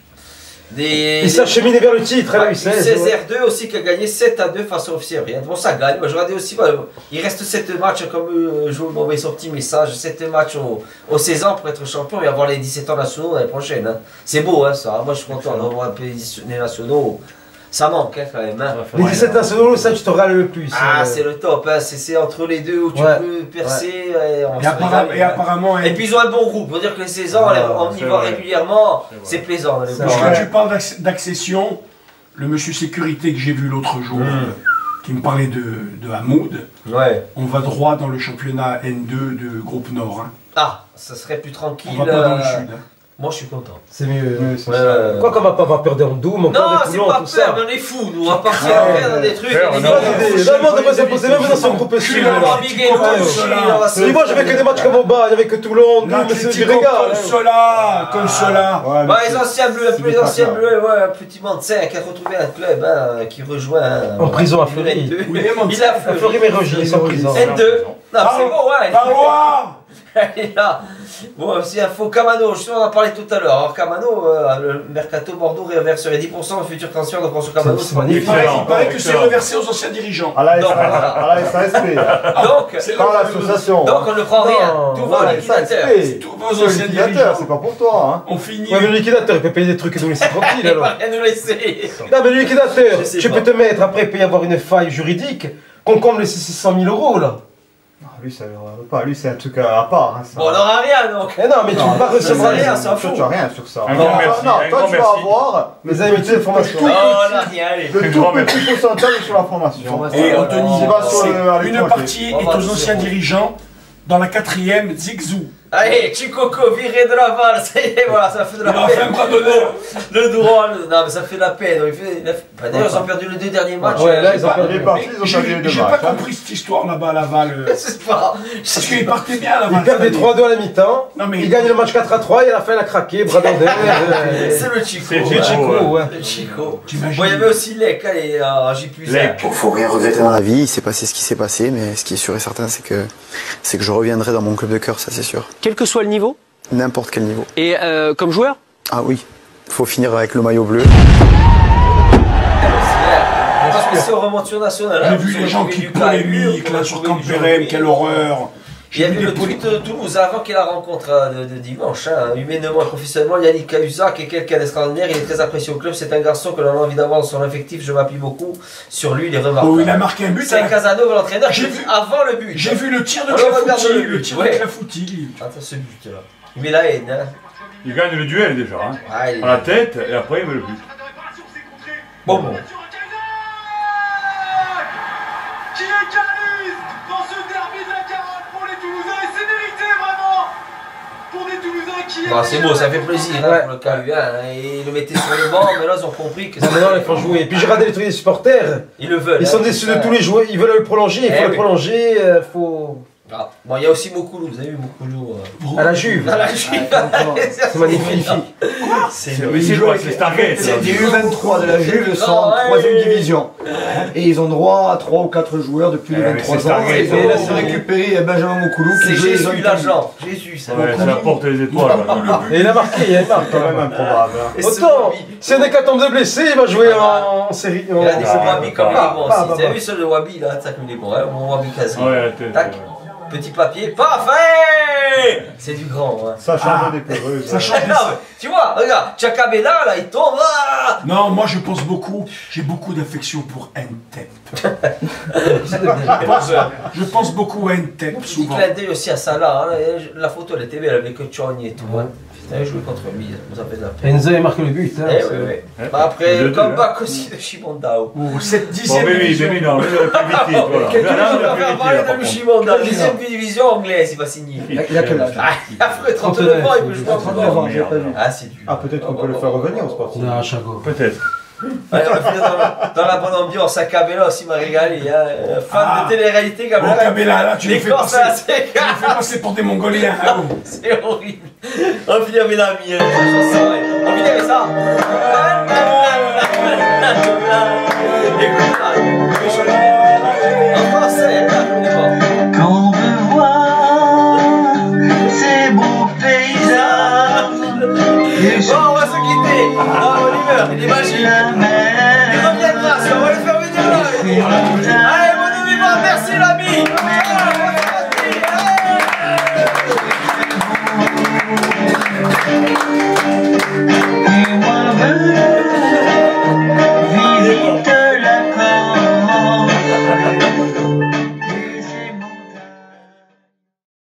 Des, Ils s'acheminer vers le titre, hein, Ouais, la U U seize. seize ouais. R deux aussi qui a gagné sept à deux face au F C Rien. Bon, ça gagne. Moi, je regardais aussi. Voilà, il reste sept matchs, comme euh, je vous envoie son petit message. sept matchs au, au seize ans pour être champion et avoir les dix-sept ans nationaux l'année prochaine. Hein. C'est beau, hein, ça. Moi, je suis content d'avoir un peu les nationaux. Ça manque, hein, quand même. Hein. Les dix-sept nationaux, ça tu te râles le plus. Ah, euh. c'est le top. Hein. C'est c'est entre les deux où tu Ouais. peux percer. Et, on Et, se apparemment, régale, et hein. apparemment, Et puis ils ont un bon groupe. Faut dire que les seize ans, Ah, on y c'est va vrai. régulièrement. C'est vrai. C'est plaisant. les C'est bons. Parce vrai. que tu parles d'acc- d'accession, le monsieur sécurité que j'ai vu l'autre jour, Mm. euh, qui me parlait de, de Hamoud. Ouais. On va droit dans le championnat N deux de groupe Nord. Hein. Ah, ça serait plus tranquille. On va pas dans le euh, sud. Hein. Moi, je suis content. C'est mieux. Oui, c'est Ouais, ça. ouais. Quoi qu'on va pas avoir peur d'un Doom, on Non, peur des c'est Toulon, pas tout peur, ça. mais on est fous, nous. On va partir Ah, après dans des trucs. peur, des non. vidéos. Là, le monde devrait s'imposer même dans son groupe sud. On va biguer, on va chier, on va se- Et moi, je vais que des matchs comme au bas, il y avait que Toulon, Doom, mais c'est du L'Atlético régal. Consola, Consola. Ouais, mais Bah, c'est- les anciens bleus, un peu c'est les pas anciens ça. bleus, ouais, un petit Mantzin qui a retrouvé un club hein, qui rejoint. hein, En prison à il Fleury. est deux. Oui, Il a Fleury Fleury. Mérogis, ils sont en prison. N deux. Non, c'est bon, ouais. Parloir. Elle est là. Bon, c'est un faux Camano, je sais, on en a parlé tout à l'heure. Alors, Camano, euh, le Mercato Bordeaux réverserait dix pour cent en futur transfert de François Camano. C'est- c'est Il magnifique. paraît, Excellent. il paraît que c'est Excellent. reversé aux anciens dirigeants. À la Non, S A S P. voilà. À la S A S P. Donc, C'est Par le- l'association. donc, on ne prend rien. Non, Tout va au Voilà, liquidateur. S A S P. Tous vos C'est le anciens liquidateur, dirigeants. c'est pas pour toi. Hein. On finit. Ouais, mais le liquidateur, il peut payer des trucs et nous laisser tranquilles Il alors. va rien nous laisser. Non, mais le liquidateur, Je sais tu pas. peux te mettre, après, il peut y avoir une faille juridique, qu'on comble les six cent mille euros là. Ah, lui, ça veut pas. Lui, c'est un truc à part. Hein, ça. Bon, on n'aura rien donc. Mais non, mais tu Non, peux pas ça, recevoir c'est rien. rien, ça. s'en Toi, fout. tu as rien sur ça. Un Non, grand merci, non, un toi, grand tu vas merci. avoir Les amitiés de formation. Oh, on n'a rien, allez. le tout petit pourcentage sur la formation. Et Oh, Anthony, non. Il va sur c'est le- à une l'étranger. partie On est va aux sur- anciens dirigeants. Dans la quatrième, Zigzou. Allez, Chicoco, viré de la balle, ça y est, voilà, ça fait de la Il a fait un peine. bras d'honneur. Le droit, le- non mais ça fait de la peine. Il fait- il a fait- bah, D'ailleurs, ils ont perdu les deux derniers matchs. Ouais, là, ils ont pas- perdu. Les parties, ils ont perdu les J'ai deux j'ai pas matchs. hein. compris cette histoire là-bas à Laval. euh, C'est pas. Parce qu'il partait bien à Laval. Il perd des trois deux à la mi-temps, Non, mais- il gagne le match quatre à trois et à la fin il a craqué, bras d'André. C'est le Chico. C'est ouais. le Chico, ouais. Le Chico. T'imagines. Bon, il y avait aussi Lec, allez, euh, J plus un. Lec. Bon, faut rien regretter dans la vie, il s'est passé ce qui s'est passé, mais ce qui est sûr et certain, c'est que, c'est que je reviendrai dans mon club de cœur, ça c'est sûr. Quel que soit le niveau. N'importe quel niveau. Et euh, comme joueur. Ah oui, faut finir avec le maillot bleu. Parce que si on remonte sur National, J'ai hein, vu vous les avez gens trouvé qui du calme, polémiquent vous là avez sur trouvé du Campérem, jeu. quelle horreur. Il y a J'ai eu vu le des poli- tweet de Toulouse avant qu'il la rencontre euh, de, de dimanche. Hein. Humainement et professionnellement, Yannick Cahuzac est quelqu'un d'extraordinaire. Il est très apprécié au club. C'est un garçon que l'on a envie d'avoir dans son effectif. Je m'appuie beaucoup sur lui. Il est remarquable. Oh, il a marqué un but. C'est hein. Casanova, l'entraîneur, J'ai j'ai vu- vu avant le but. J'ai vu le tir de Alors, regarde Clafouti. le Le but, tir ouais. de Clafouti. Attends ce but là. Il met la haine. Hein. Il gagne le duel déjà. Hein. Ah, il est- À la tête et après il met le but. Bon, bon. Qui égalise dans ce derby de la Carotte pour les Toulousains et c'est mérité vraiment pour des Toulousains qui Bah, c'est beau, ça fait plaisir hein, Ouais. pour le K U un. Hein. Et ils le mettaient sur les bancs, mais là ils ont compris que Non, maintenant il faut jouer. Et puis j'ai regardé les trucs des supporters, ils le veulent. ils hein, sont c'est déçus de ça. tous les joueurs, ils veulent le prolonger, il Eh faut le oui. prolonger, il faut. Ah. Bon, il y a aussi Moukoulou, vous avez vu Moukoulou euh... À la Juve. à la Juve. C'est magnifique. C'est Mais c'est quoi? C'est Stargate. C'est des U vingt-trois de la Juve sont en Non, ouais. troisième division. Et ils ont droit à trois ou quatre joueurs depuis les Ouais, mais vingt-trois c'est ans. Stargate, Et ça. là, c'est récupéré Benjamin Moukoulou qui C'est joue les Jésus zones l'agent. Jésus, ça. Ouais, c'est la porte des étoiles. là. Et il a marqué, il a marqué. C'est quand même improbable. hein. Et c'est Autant, Wabi. s'il y a des hécatombe de blessés, il va jouer en, en série. Il a des en- Wabi comme il est bon Ah, aussi. bah, Vous avez bah. vu celui de Wabi là, ça comme il est bon, hein, mon Wabi quasi. Ouais, la tête. Tac. ouais. Petit papier, paf, hey C'est du grand, hein. Ça change des peureuses. Ça change Non, mais, tu vois, regarde, Tchakabela là, il tombe, ah Non, moi je pense beaucoup, j'ai beaucoup d'affection pour Ntep. je, pense, je pense beaucoup à Ntep Petit souvent. clin d'œil aussi à Salah, hein. La photo elle était belle avec Chorny et tout, hein. Putain, joué contre lui, ça fait de la peine. Enzo a marqué le but. Hein, Eh c'est- oui, oui. Ouais. Bah après, Le deux, comeback hein. aussi de Shimondao. Ou cette Bon, dixième mais oui, division. mais oui, non, le plus vite, voilà. Quelqu'un Là, va le plus faire vite, parler là, par de contre. Shimondao, deuxième division anglaise, il va signer. Il a- il a quel âge Ah, il a fait trente-neuf ans, il peut jouer trente-neuf ans, encore. j'ai pas vu. Ah, c'est dur. Ah, peut-être qu'on peut le faire revenir au sportif. Non, Chago. Peut-être. Allez, on va finir dans, dans la bonne ambiance, à Cabella aussi m'a régalé. Hein. Fan Ah. de télé-réalité, Bon, Cabella. Cabella, là, tu les Les fais Corses, passer, c'est tu les fais passer pour des Mongoliens. hein, oh. c'est horrible. On finit avec la mienne, la chanson. On finit avec ça. Écoute ça.